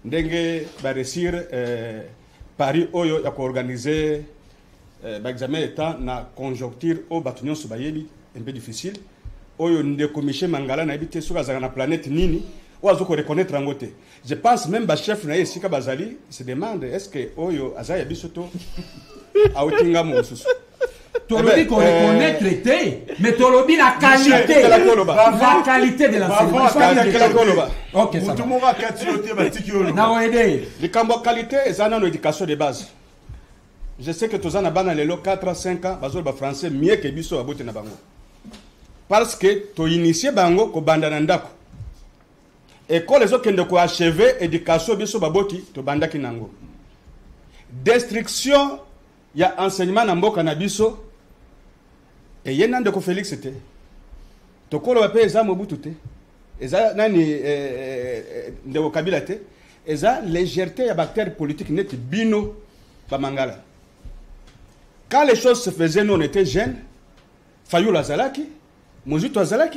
[SPEAKER 2] ndenge ba réussir euh, Paris oyo ya ko organiser euh, ba examen d'état na conjoncture au batunyo so bayebi un peu difficile oyo ndeko Michel Mangala na habité sur la planète nini ozo ko reconnaître ngote. Je pense même ba chef na yesika bazali se demande est-ce que oyo azaya bisoto a otinga mo susu.
[SPEAKER 3] Tolobi qu'on reconnaît traité, mais Tolobi la qualité, la qualité de l'enseignement. Ok, ça va. Naouede.
[SPEAKER 2] Le cambo qualité est une éducation de base. Je sais que tous en abana les quatre à cinq ans, bazol ba français mieux que biso abote na bango. Parce que to initié bango ko bandana ndako. École les autres qui ko achever éducation biso baboti to bandaki nango. Destruction ya enseignement na mboka na biso et yena ndeko Félix c'était tokolo ba pe eza Mobutu te eza nani eh, ndeko Kabila te eza légèreté ya bactère politique net bino ba Mangala. Quand les choses se faisaient nous on était jeunes Fayulu Zalaki Mobutu Azalaki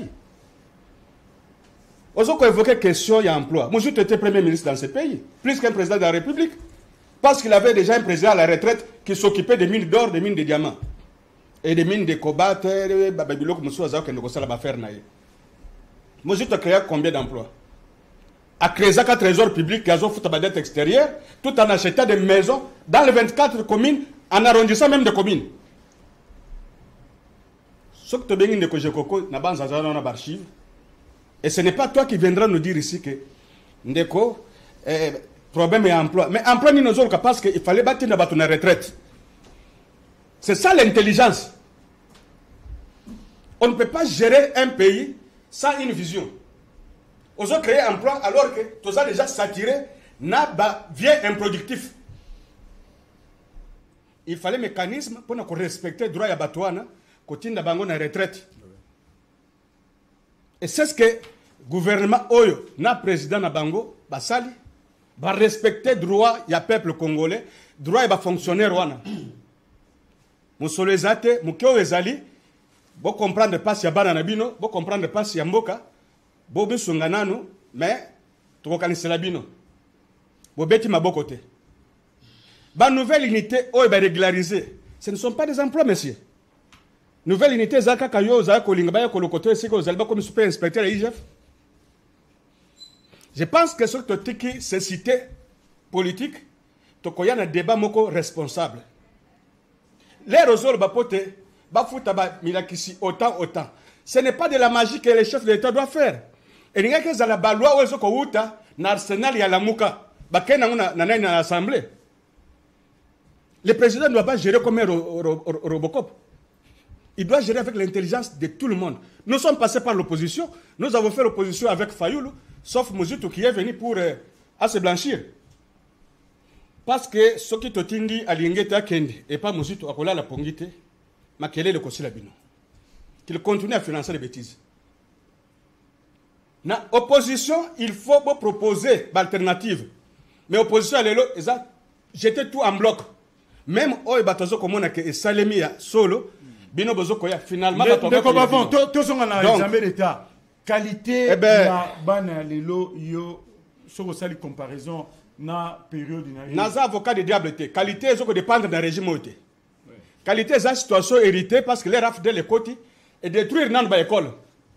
[SPEAKER 2] ozo ko évoquer question ya emploi. Mobutu était premier ministre dans ce pays plus qu'un président de la République. Parce qu'il avait déjà un président à la retraite qui s'occupait des mines d'or, des mines de diamants. Et des mines de cobalt, Babylok Moussou Azao, qui ne connaissait pas faire. Moi, je te créé combien d'emplois? À créer un trésor public, qui a fait une dette extérieure, tout en achetant des maisons dans les vingt-quatre communes, en arrondissant même des communes. Ce que tu as dit, c'est que j'ai coco, n'a pas d'archives. Et ce n'est pas toi qui viendras nous dire ici que Ndeko, eh, problème et emploi. Mais emploi, nous nous avons parce qu'il fallait bâtir la retraite. C'est ça l'intelligence. On ne peut pas gérer un pays sans une vision. On a créé un emploi alors que tout a déjà saturé, n'a pas bien improductif. Il fallait un mécanisme pour nous respecter le droit à Batouana, quand on a une retraite. Et c'est ce que le gouvernement Oyo, na président Nabango, Basali, va respecter le droit du peuple congolais, le droit va fonctionner rwanda. Musolo ezate, mukeo ezali, bo comprendre pas si ya bana nabino, bo comprendre pas si ya mboka, bo bisunga nanu, mais tokokanisela bino. Bo beti maboko te. Ba nouvelle unité oyo ba régulariser. Ce ne sont pas des emplois, messieurs. Nouvelle unité zaka kayo za kolinga ba kolokoto esiko zalba comme super inspecteur à I G F. Je pense que ce que tu c'est cité politique, tu as un débat moko responsable. Les rosol bapote, bafuta ba milakisi autant autant. Ce n'est pas de la magie que les chefs de l'État doivent faire. Et il y a que za la balwa ou zo ko uta na arsenal ya lamuka, ba kena na na na l'assemblée. Le président ne doit pas gérer comme un ro, ro, ro, Robocop. Il doit gérer avec l'intelligence de tout le monde. Nous sommes passés par l'opposition, nous avons fait l'opposition avec Fayulu. Sauf Mobutu qui est venu pour euh, à se blanchir. Parce que ce qui te dit à l'ingeta kendi et pas Mobutu à la pongite, mais quel est le conseil labino? Qu'il continue à financer les bêtises. Dans l'opposition, il faut proposer l'alternative. Mais l'opposition, elle est là, j'étais tout en bloc. Même au batazo comme on a que Salemi solo, bino bozo koya finalement.
[SPEAKER 1] Mais comme avant, tous sont en examen d'état. Qualité eh ben, na bana lelo yo sur sali comparaison na période na
[SPEAKER 2] naza avocat de diable té qualité ezoko dépendre d'un régime oté qualité za situation héritée parce que les raf de l'école et détruire nan ba école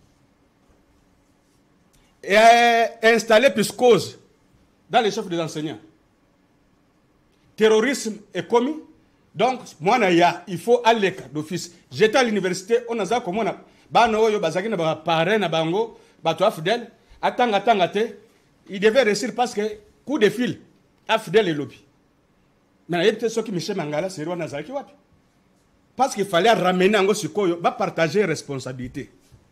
[SPEAKER 2] et installer psychose dans les chefs des enseignants. Terrorisme est commis donc moi na ya il faut aller d'office. J'étais à l'université on a ça comme on a bano oyo bazaki na ba parrain na bango bato afidèle atanga tanga te il devait réussir parce que coup de fil afidèle et lobby mais il y a peut-être ceux qui Michel Mangala c'est roi nazaki wapi parce qu'il fallait ramener ngo sikoyo ba partager responsabilité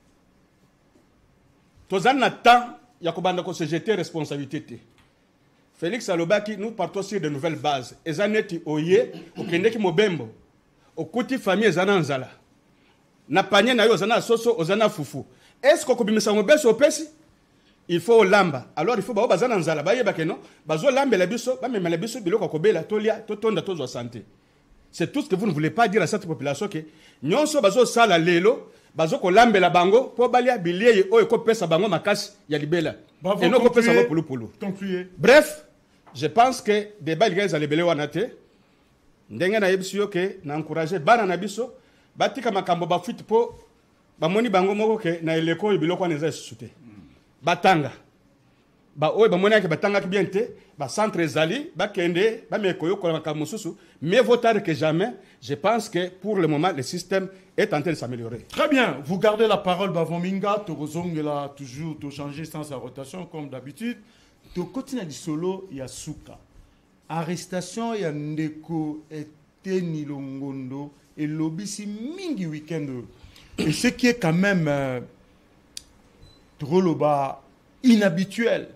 [SPEAKER 2] tozana na temps ya kobanda ko se jeter responsabilité te. Félix Alobaki nous partons sur de nouvelles bases ezaneti oye okendeki mobembo okuti famille ezana nzala na panye na yo ozana soso ozana fufu. Est-ce que kobimisa ngobeso opesi? Il faut lamba. Alors il faut ba bazana nzala ba yeba keno bazo lambe la biso ba memela biso biloko kobela tolia totonda tozo santé. C'est tout ce que vous ne voulez pas dire à cette population que nyonso bazo sala lelo bazo ko lambe la bango po balia bilier o ko pesa bango makasi ya libela. Et non ko pesa ngo pulu pulu.
[SPEAKER 1] Concluez.
[SPEAKER 2] Bref, je pense que débat les gars les wana te ndenge na yebisi yo ke na encourager bana na biso batika makambo ba fuite po bamoni bango moko ke na eleko biloko wana eza sute batanga ba oyo bamoni ke batanga ki bien te ba centre ezali ba kende ba mekoyo ko makambo susu mieux vaut tard que jamais. Je pense que pour le moment le système est en train de s'améliorer.
[SPEAKER 1] Très bien, vous gardez la parole Bavominga, Torozongela toujours to changer sans sa rotation comme d'habitude. To continue du solo ya Souka. Arrestation ya Ndeko Eteni Longondo et lobisi mingi week-end. Et ce qui est quand même euh, trop le bas inhabituel.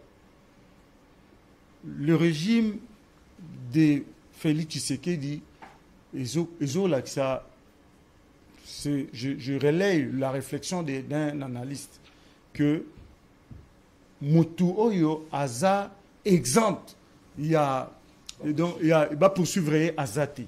[SPEAKER 1] Le régime de Félix Tshisekedi, ils ont là que ça, je, je relaye la réflexion d'un analyste que Moutou Oyo Aza exempt, il y a donc il y a va poursuivre Azati.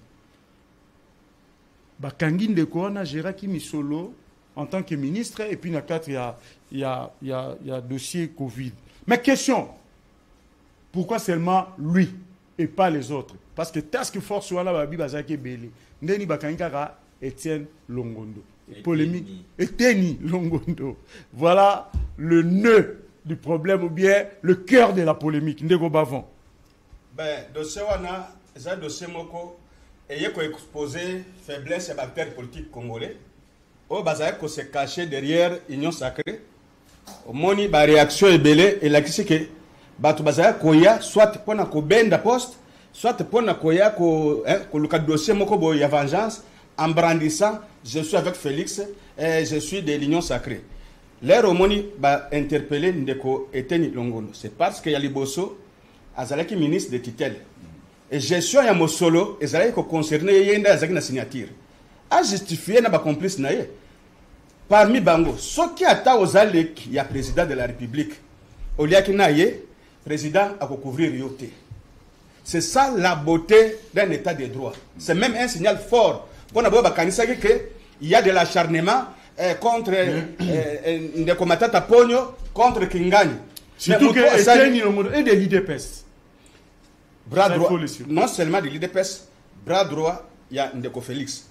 [SPEAKER 1] Bakangin de Kouana Géraki Misolo en tant que ministre et puis dans quatre il y a il y a il y a il y a dossier Covid. Mais question, pourquoi seulement lui et pas les autres? Parce que Task Force wala babi bazaki belé. Ndeni bakangaka Etienne Longondo. Polémique. Eteni Longondo. Voilà le nœud du problème ou bien le cœur de la polémique. Ndego Bavon.
[SPEAKER 2] Ben, dossier wana, ça dossier moko et ko exposer faiblesse et acteurs politiques congolais. Au bazaki ko se cacher derrière Union Sacrée. Au moni ba réaction est belé et la kisi que batu bazaki koya soit pona ko benda poste, soit pona koya ko hein, ko luka dossier moko bo ya vengeance en brandissant je suis avec Félix et je suis de l'Union Sacrée. L'air au moni ba interpeller Ndeko Eteni Longondo. C'est parce qu'il y a Liboso azalaki ministre de tutelle. Et gestion ya mosolo ezalaki ko concerner yenda azaki na signature. A justifier na ba complice na ye. Parmi bango, soki ata ozalek ya président de la République. Oliaki na ye président a couvrir yote. C'est ça la beauté d'un état de droit. C'est même un signal fort. Pour n'avoir pas kanisa que il y a de l'acharnement eh, contre Ndeko Matata Ponyo contre Kingani.
[SPEAKER 1] Surtout que Eteni Longondo et de l'I D P S.
[SPEAKER 2] Bras droit. Non seulement de l'I D P S, bras droit, il y a Ndeko Félix.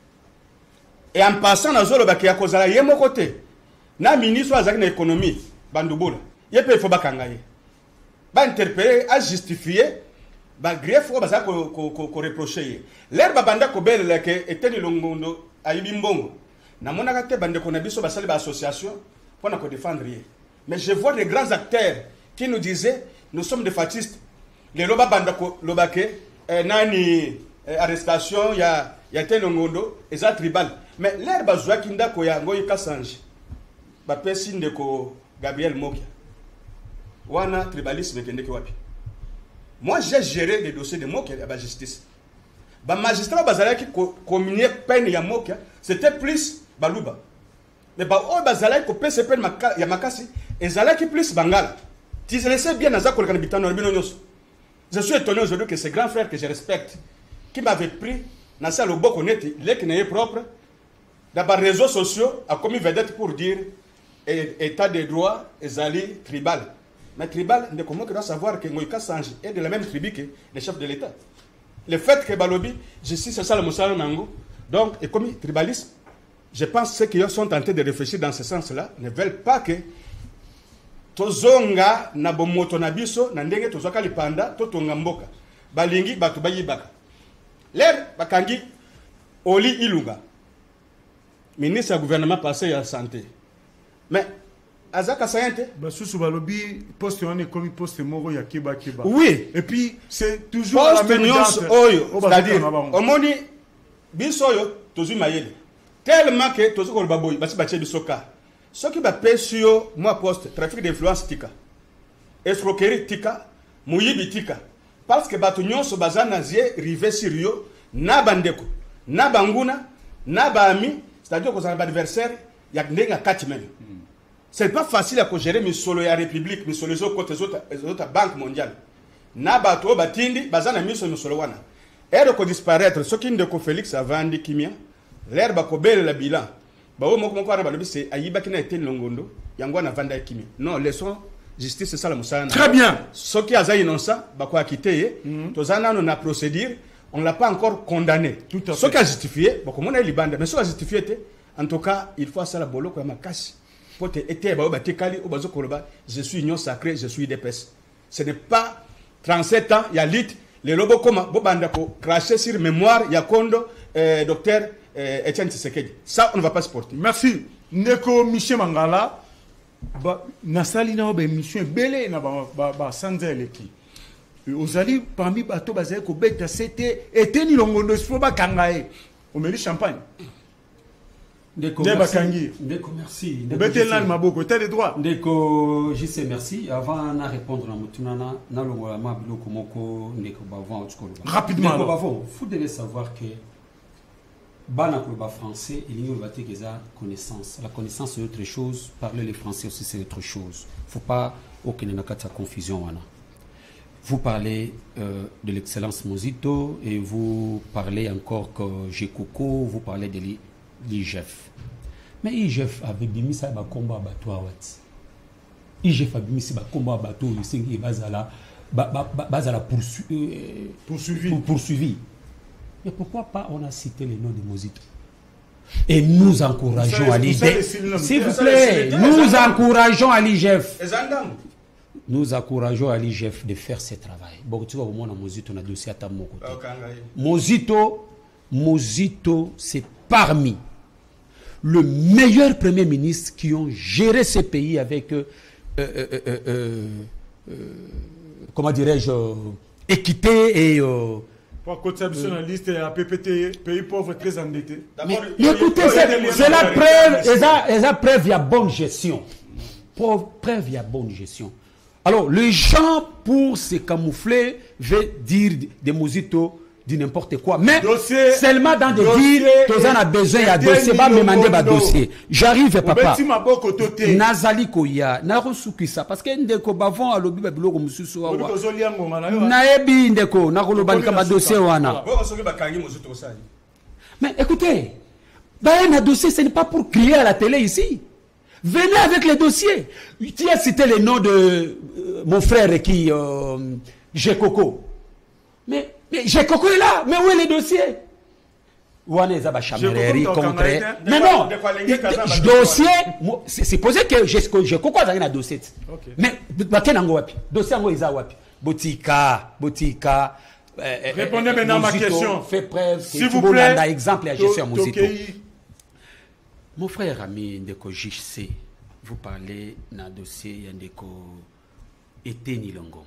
[SPEAKER 2] Et en passant dans le bac, il y a Kozala, il y a mon côté. Na ministre de l'économie, Bandouboula, il y a pas il faut bakangaye. Ba interpeller, à justifier, ba greffe ko baza ko ko ko reprocher. L'air ba banda ko belle que Eteni Longondo ayibi mbongo. Na mona ka te bande ko na biso ba sali ba association pour na ko défendre. Mais je vois des grands acteurs qui nous disaient nous sommes des fascistes. Les loba banda ko lobake nani arrestation ya ya Eteni Longondo et ça tribal. Mais l'air ba zwa kinda ko ya ngoyi kasange. Ba pesi ndeko Gabriel Mokia. Wana tribalisme kende wapi. Moi j'ai géré les dossiers de Mokia à la justice. Ba magistrat bazalaki communier peine ya Mokia, c'était plus baluba. Mais ba o bazalaki ko pese peine ya makasi, ezalaki plus bangala. Tu sais bien naza ko kanibitano na bino nyoso. Je suis étonné aujourd'hui que ce grand frère que je respecte qui m'avait pris na ça le boko neti, lek na propre dans les réseaux sociaux a commis vedette pour dire état de droit ezali tribal. Mais tribal, ne comment que doit savoir que Moïka Sange est de la même tribu que les chefs de l'État. Le fait que Balobi, je suis c'est ça le Moussala Nango, donc, et comme tribalisme, je pense que ceux qui sont tentés de réfléchir dans ce sens-là ne veulent pas que Tozonga Nabomoto Nabiso, Nandenge Tozoka Lipanda, Totonga Mboka, Balingi Batubayi Baka. L'air Bakangi, Oli Ilunga, ministre du gouvernement passé à la santé. Mais, Azaka Sayente.
[SPEAKER 1] Basusu Balobi, poste on est comme poste Moro ya Keba Keba.
[SPEAKER 2] Oui.
[SPEAKER 1] Et puis, c'est toujours
[SPEAKER 2] poste
[SPEAKER 1] la même
[SPEAKER 2] chose. C'est-à-dire, Omoni, Bisoyo, Tozu Mayele. Tellement que Tozu Kolbaboy, Basi Bache Bisoka. Ce qui va payer moi poste, trafic d'influence tika. Escroquerie tika, Mouyibi tika. Parce que Batunyon so bazanazie, rive Sirio, na bandeko, na banguna, na bami, c'est-à-dire que un adversaire, il y a des quatre même. C'est pas facile à gérer mes solo ya République, mes solo les autres les autres banques mondiales. Na bato batindi bazana miso mes solo wana. Et ko disparaître ce qui ndeko Félix avandi kimia, l'air ba ko belle la bilan. Ba o moko moko ara balobi c'est ayiba kina Eteni Longondo, yango na vanda kimia. Non, laissons justice c'est ça le moussana.
[SPEAKER 1] Très bien.
[SPEAKER 2] Ce qui a innocent, bah quoi quitter, tous on a procédure, on l'a pas encore condamné.
[SPEAKER 1] Tout à fait.
[SPEAKER 2] Ce qui a justifié, bah comment on a libandé, mais ce qui a justifié, en tout cas, il faut ça la bolo comme ma casse. Pour te été bah te kali au bazo koloba, je suis union sacrée, je suis D P S. Ce n'est pas trente-sept ans, il y a lit les lobos comme bobanda ko cracher sur mémoire, il y a Kondo, euh, docteur euh, Etienne Tshisekedi. Ça on ne va pas supporter.
[SPEAKER 1] Merci. Neko Michel Mangala. Ba nasali na ba émission belé na ba ba, ba sanzele ki. Ozali parmi bato bazali ko beta c'était eteni longondo faut ba kangae. On met le champagne.
[SPEAKER 3] Ndeko
[SPEAKER 1] merci.
[SPEAKER 3] Ndeko merci.
[SPEAKER 1] Bete là maboko, t'as les droits.
[SPEAKER 3] Ndeko je sais merci avant na répondre na mutunana na longola mabilo komoko ndeko bavon tukolo.
[SPEAKER 1] Rapidement.
[SPEAKER 3] Ndeko bavon, vous devez savoir que Bana Kloba français, il y a une connaissance. La connaissance c'est autre chose, parler le français aussi c'est autre chose. Il ne faut pas aucune confusion. Vous parlez euh, de l'excellence Mozito et vous parlez encore que G C O C O, vous parlez de l'I G F. Mais l'I G F avait mis ça à combat à bateau. l'I G F avait mis ça à combat à bateau, c'est qui est basé à la poursuivi. poursuivi. Mais pourquoi pas on a cité les noms de Mozito? Et nous encourageons à l'I G F. S'il vous plaît, nous encourageons à l'I G F. Nous encourageons à l'I G F de faire ce travail. Bon, tu vois, au moins, Mozito, on a dossier à mon côté. Mozito, Mozito, c'est parmi le meilleur premier ministre qui ont géré ce pays avec, euh, euh, euh, euh, euh, comment dirais-je, euh, équité et... Euh,
[SPEAKER 1] Pour constitutionnaliste et à P P T, pays pauvre très endetté.
[SPEAKER 3] Mais, mais écoutez, c'est la preuve, et ça, et ça preuve, il y a bonne gestion. Preuve, preuve, il y a bonne gestion. Alors, les gens, pour se camoufler, veulent dire des Mozito, dit n'importe quoi. Mais dossier, seulement dans des villes, tous en a besoin, il y a dossier, pas me demander ma dossier. J'arrive, papa. Nazali koya, narosukisa, parce que ndeko bavon à l'obi babilo comme mususu wa. Naebi ndeko, nakoloba nkama dossier wana. Mais écoutez, bah un dossier, ce n'est pas pour crier à la télé ici. Venez avec les dossiers. Tu as cité le nom de euh, mon frère qui, euh, G C O C O. Mais Mais G C O C O est là, mais où est les dossiers? Mais non, dossier, c'est posé que G C O C O a un dossier. Mais dossier en Goïza Wapi. Botika, Botika.
[SPEAKER 1] Répondez maintenant à ma question.
[SPEAKER 3] Fait preuve.
[SPEAKER 1] S'il vous plaît.
[SPEAKER 3] Par exemple, la gestion Mozito. Mon frère ami Ndeko J C, vous parlez d'un dossier Ndeko Eteni Longo.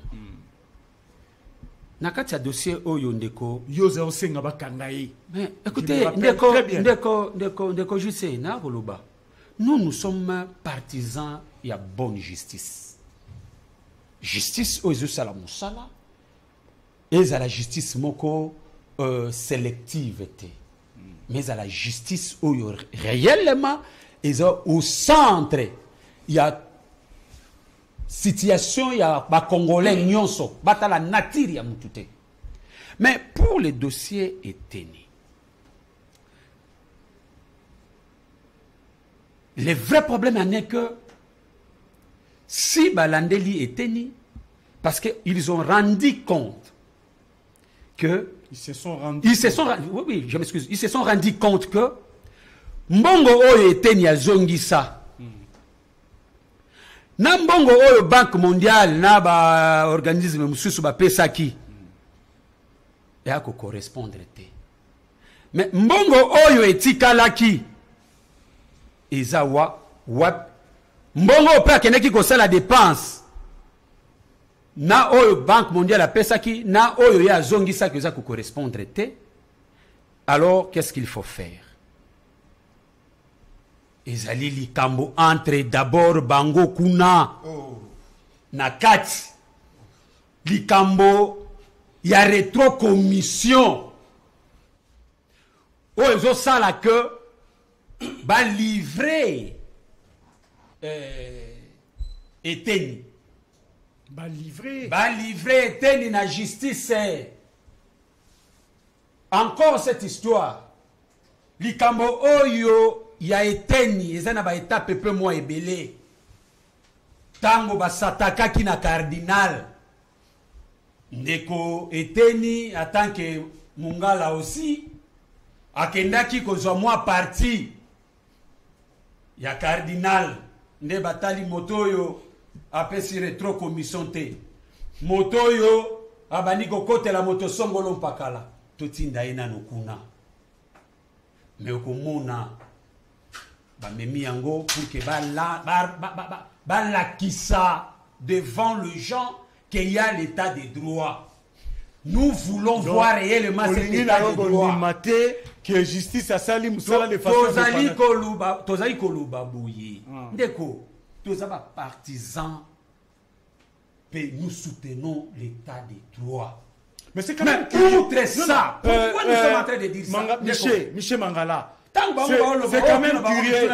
[SPEAKER 3] Nakati dossier Oyo Ndeko
[SPEAKER 1] Yoze Osenga Bakangaï.
[SPEAKER 3] Mais écoutez, Ndeko Ndeko Ndeko Ndeko J C na Roloba. Nous nous sommes partisans, il y a bonne justice. Justice Oyo Sala Moussala. Et à la justice moko euh, sélective. Mais à la justice où réellement ils ont au centre il y a situation il y a ba congolais nyonso bata la nature ya mutute. Mais pour les dossiers Eteni, le vrai problème en est que si Balandeli Eteni, parce qu'ils ont rendu compte que
[SPEAKER 1] Ils se sont rendus.
[SPEAKER 3] Ils se sont rendus. Oui, oui, je m'excuse. Ils se sont rendus compte que Mbongo Oyo Eteni a Zongisa. Na Mbongo Oyo Banque mondiale, na ba organisme mususu ba pesaki. Et à correspondre. Mais Mbongo Oyo etikalaki. Ezawa wap. Mbongo Ope akeneki kosa la dépense. Na oyo Banque mondiale a pesaki, na oyo ya zongisa que ça correspondre te. Alors qu'est-ce qu'il faut faire? Ezali likambo entre d'abord bango kuna oh. na kati likambo ya rétro commission oyo zo sala que ba livrer euh, Eteni.
[SPEAKER 1] Ba livré.
[SPEAKER 3] Ba livré Eteni na justice. Encore cette histoire. Likambo oyo ya Eteni ezana ba étape peu moins ebelé. tango basataka ki na cardinal ndeko eteni en tant que Mungala aussi akendaki kozwa mwa parti ya cardinal nde batali motoyo apesi retro commission te motoyo abani kokotela moto songolo mpakala totinda ye nano kuna me okomona bamemi yango pour que balakisa ba, ba, ba, ba, ba devant le gens qu'il y a l'état des droits. Nous voulons donc, voir réellement cet état de droit.
[SPEAKER 1] Que justice a sali musala de façon
[SPEAKER 3] tozali koluba tozali koluba bouye ndeko tozaba partisans et nous soutenons l'état des droits.
[SPEAKER 1] Mais c'est quand même
[SPEAKER 3] outre ça. Pourquoi euh, nous sommes en train de dire
[SPEAKER 1] Manga,
[SPEAKER 3] ça
[SPEAKER 1] Michel, Michel Mangala.
[SPEAKER 3] C'est quand même curieux.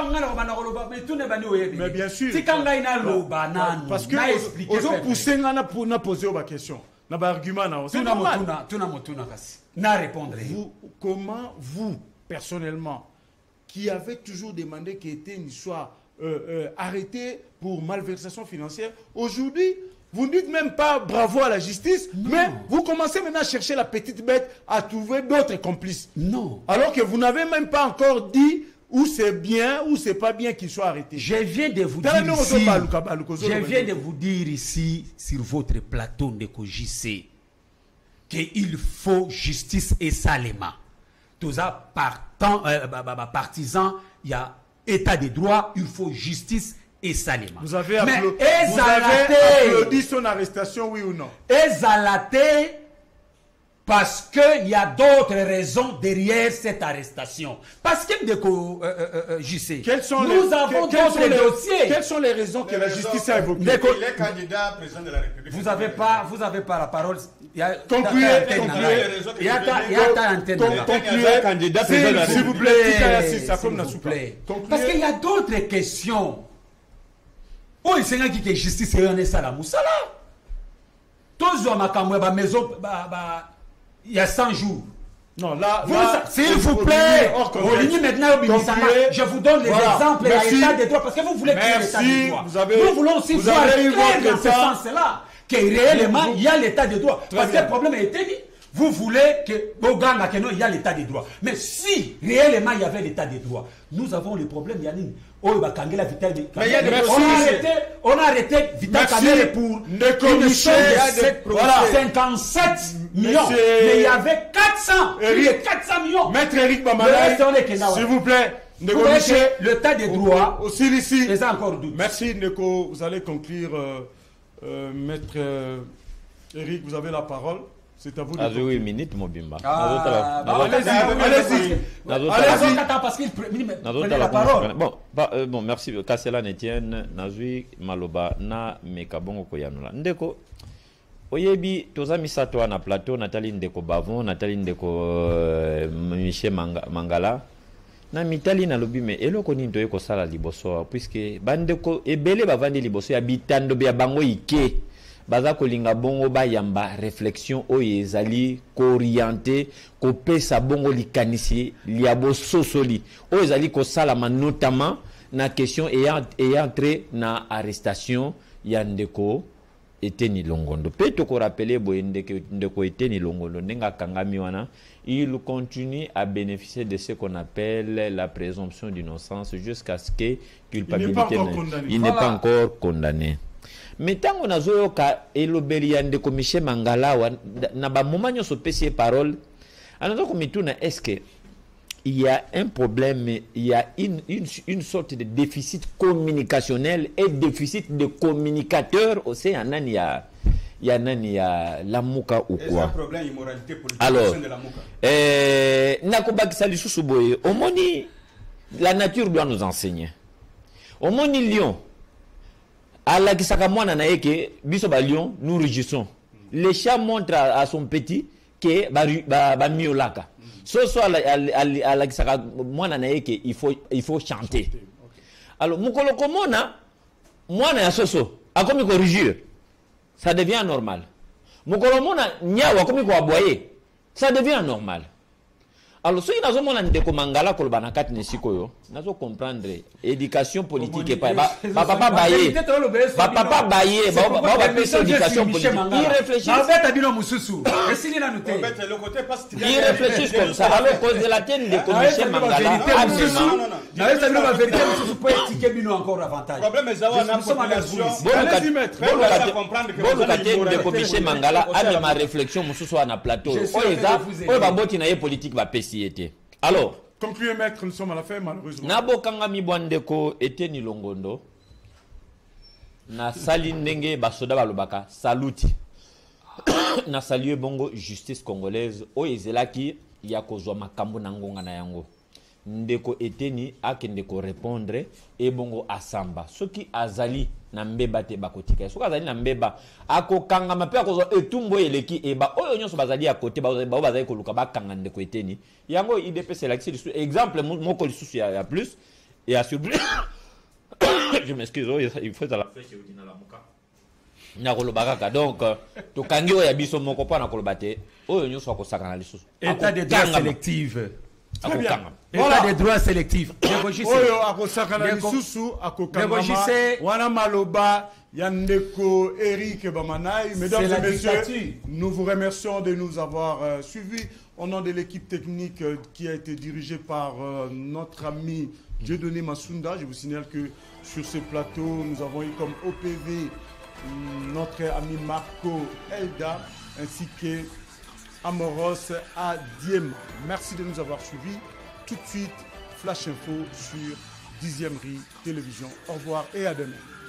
[SPEAKER 3] Mais
[SPEAKER 1] bien sûr.
[SPEAKER 3] C'est quand même un
[SPEAKER 1] parce que aux autres poussés on a posé la question. Na ba argument na. C'est normal.
[SPEAKER 3] Tuna motuna kasi. Na répondre.
[SPEAKER 1] Vous comment vous personnellement qui avez toujours demandé qu'Étienne soit euh, euh, arrêté pour malversation financière, aujourd'hui vous ne dites même pas bravo à la justice, non. Mais vous commencez maintenant à chercher la petite bête à trouver d'autres complices.
[SPEAKER 3] Non.
[SPEAKER 1] Alors que vous n'avez même pas encore dit où c'est bien ou c'est pas bien qu'il soit arrêté.
[SPEAKER 3] Je viens de vous dire ici, je viens de vous dire ici sur votre plateau de J C qu'il faut justice et salement. Tous les partant, euh, bah, bah, bah, partisans, il y a état de droit, il faut justice et salement.
[SPEAKER 1] Vous avez, appla vous avez applaudi son arrestation, oui ou non?
[SPEAKER 3] Ezalaté parce qu'il y a d'autres raisons derrière cette arrestation. Parce que, euh, euh, euh, je sais,
[SPEAKER 1] quels sont
[SPEAKER 3] nous
[SPEAKER 1] les,
[SPEAKER 3] avons
[SPEAKER 1] que,
[SPEAKER 3] d'autres dossiers.
[SPEAKER 1] Quelles sont les raisons que les la raisons, justice a évoquées?
[SPEAKER 2] Il est candidat président de la République.
[SPEAKER 3] Vous n'avez pas, vous avez pas la parole.
[SPEAKER 1] Concluez, concluez.
[SPEAKER 3] Il y a ta antenne.
[SPEAKER 1] Concluez,
[SPEAKER 2] candidat président de la
[SPEAKER 1] République. S'il vous plaît,
[SPEAKER 3] parce qu'il y a d'autres questions. Oh, il s'est dit que la justice est un ça la moussala. Tous les gens qui maison, il y a cent jours.
[SPEAKER 1] Non, là,
[SPEAKER 3] s'il vous plaît, maintenant, je vous donne les voilà. exemples à l'état des droits, parce que vous voulez créer l'état des droits.
[SPEAKER 1] Vous avez,
[SPEAKER 3] nous voulons aussi
[SPEAKER 1] vous
[SPEAKER 3] voir
[SPEAKER 1] avez
[SPEAKER 3] clair dans ce sens-là, que réellement, il y a l'état des droits. Parce que le problème a été dit. Vous voulez que Boganga, que non, il y a l'état des droits. Mais si réellement il y avait l'état des droits, nous avons le problème, Yannick. Oh, bah, Kangela Vital. On a arrêté, on a arrêté Vital Kangela pour une somme de voilà. cinquante-sept millions. Monsieur... Mais il y avait quatre cents. Eric, quatre cents millions.
[SPEAKER 1] Maître Eric Bamalaï, s'il vous plaît,
[SPEAKER 3] l'état des droits.
[SPEAKER 1] Aussi ici.
[SPEAKER 3] Et ça encore doute.
[SPEAKER 1] Merci, Neko. Vous allez conclure, euh, euh, Maître euh, Eric, vous avez la parole. C'est à vous de
[SPEAKER 4] ah, oui, minute, mon bimba.
[SPEAKER 3] Ah, allez-y, allez-y. Allez-y, parce qu'il prenait la parole.
[SPEAKER 4] Bon, bah, euh, bon, merci. Kassela Netienne, Nazui, Maloba, Na, Mekabongo Koyanula. Ndeko, Oyebi, Toza Misato na plateau, Nathalie Ndeko Bavon, Nathalie Ndeko euh, Michel Mangala. Na mitali na lobi me eloko ni ntoye ko sala liboso puisque bandeko ebele bavandi liboso ya bitando bya bango ike. Baza kolinga bongo ba yamba réflexion oyo ezali ko orienter ko pesa bongo likanisi liabo sosoli oyo ezali ko salama notamment na question ayant ayant entré na arrestation ya ndeko Eteni Longondo. Pe to ko rappeler boye ndeko ndeko Eteni Longondo nenga kangami wana, il continue à bénéficier de ce qu'on appelle la présomption d'innocence jusqu'à ce que culpabilité il n'est pas encore condamné. Mais tant qu'on a zoyoka elobeli ya ndeko Michel Mangala na ba moment nyoso pesi parole anazo komituna est-ce que il y a un problème, il y a une, une, une sorte de déficit communicationnel et déficit de communicateurs aussi en il y a il y a il y a la mouka ou quoi.
[SPEAKER 2] Un problème immoralité politique
[SPEAKER 4] alors
[SPEAKER 2] de la mouka.
[SPEAKER 4] euh nakobakisa lisusu boye omoni la nature doit nous enseigner omoni lion ala kisaka mwana na yeke biso ba lion nous rugissons le chat montre à, à son petit que ba ba, ba miolaka so so ala ala kisaka mwana na yeke il faut il faut chanter alors mukolo komona mwana ya soso akomi ko rugir ça devient normal mukolo mona nyawa akomi ko aboyer ça devient normal Alors, ce qui n'a pas de Mangala Kolbana kat Nesikoyo, n'a pas comprendre éducation politique et pas. Papa Baye. Papa Baye. Papa Baye, c'est éducation politique. Il réfléchit. Il réfléchit comme ça. Alors, cause de la tienne de commission Mangala.
[SPEAKER 2] Le problème est d'avoir une population.
[SPEAKER 4] Bon, le tienne de commission Mangala a ma réflexion, Moussou soit na plateau. Oh, Bamboti na politique va pécier. Alors,
[SPEAKER 1] concluez maître, nous sommes à la fin malheureusement.
[SPEAKER 4] Nabo Kangami Bwandeko était ni longondo. Na sali ndenge basoda balobaka saluti. Na salué bongo justice congolaise o ezelaki ya kozwa makambo na ngonga na yango. Ndeko eteni akendeko répondre et bongo asamba. Soki azali na mbeba te bakotika. Soki azali na mbeba akokanga mape akozwa etumbo eleki eba oyo nyonso bazali à côté bazali bazali koluka bakanga ndeko eteni. Yango I D P c'est l'accès exemple moko lisusu ya plus et à surprise. Je m'excuse, il faut à la flèche au dina la moka. Nakolobaka donc to kangi oya biso moko pa na kolobate oyo nyonso akosaka na lisusu.
[SPEAKER 3] État de droit sélectif.
[SPEAKER 1] Très bien.
[SPEAKER 3] Voilà des droits sélectifs.
[SPEAKER 1] Oyo akosakana lisusu akokangama wana maloba Yandeko Eric Bamanay. Mesdames et messieurs, nous vous remercions de nous avoir euh, suivis au nom de l'équipe technique euh, qui a été dirigée par euh, notre ami Dieudonné Massounda. Je vous signale que sur ce plateau, nous avons eu comme O P V notre ami Marco Elda ainsi que Amoros Adiema. Merci de nous avoir suivis. Tout de suite, Flash Info sur dixième Riz Télévision. Au revoir et à demain.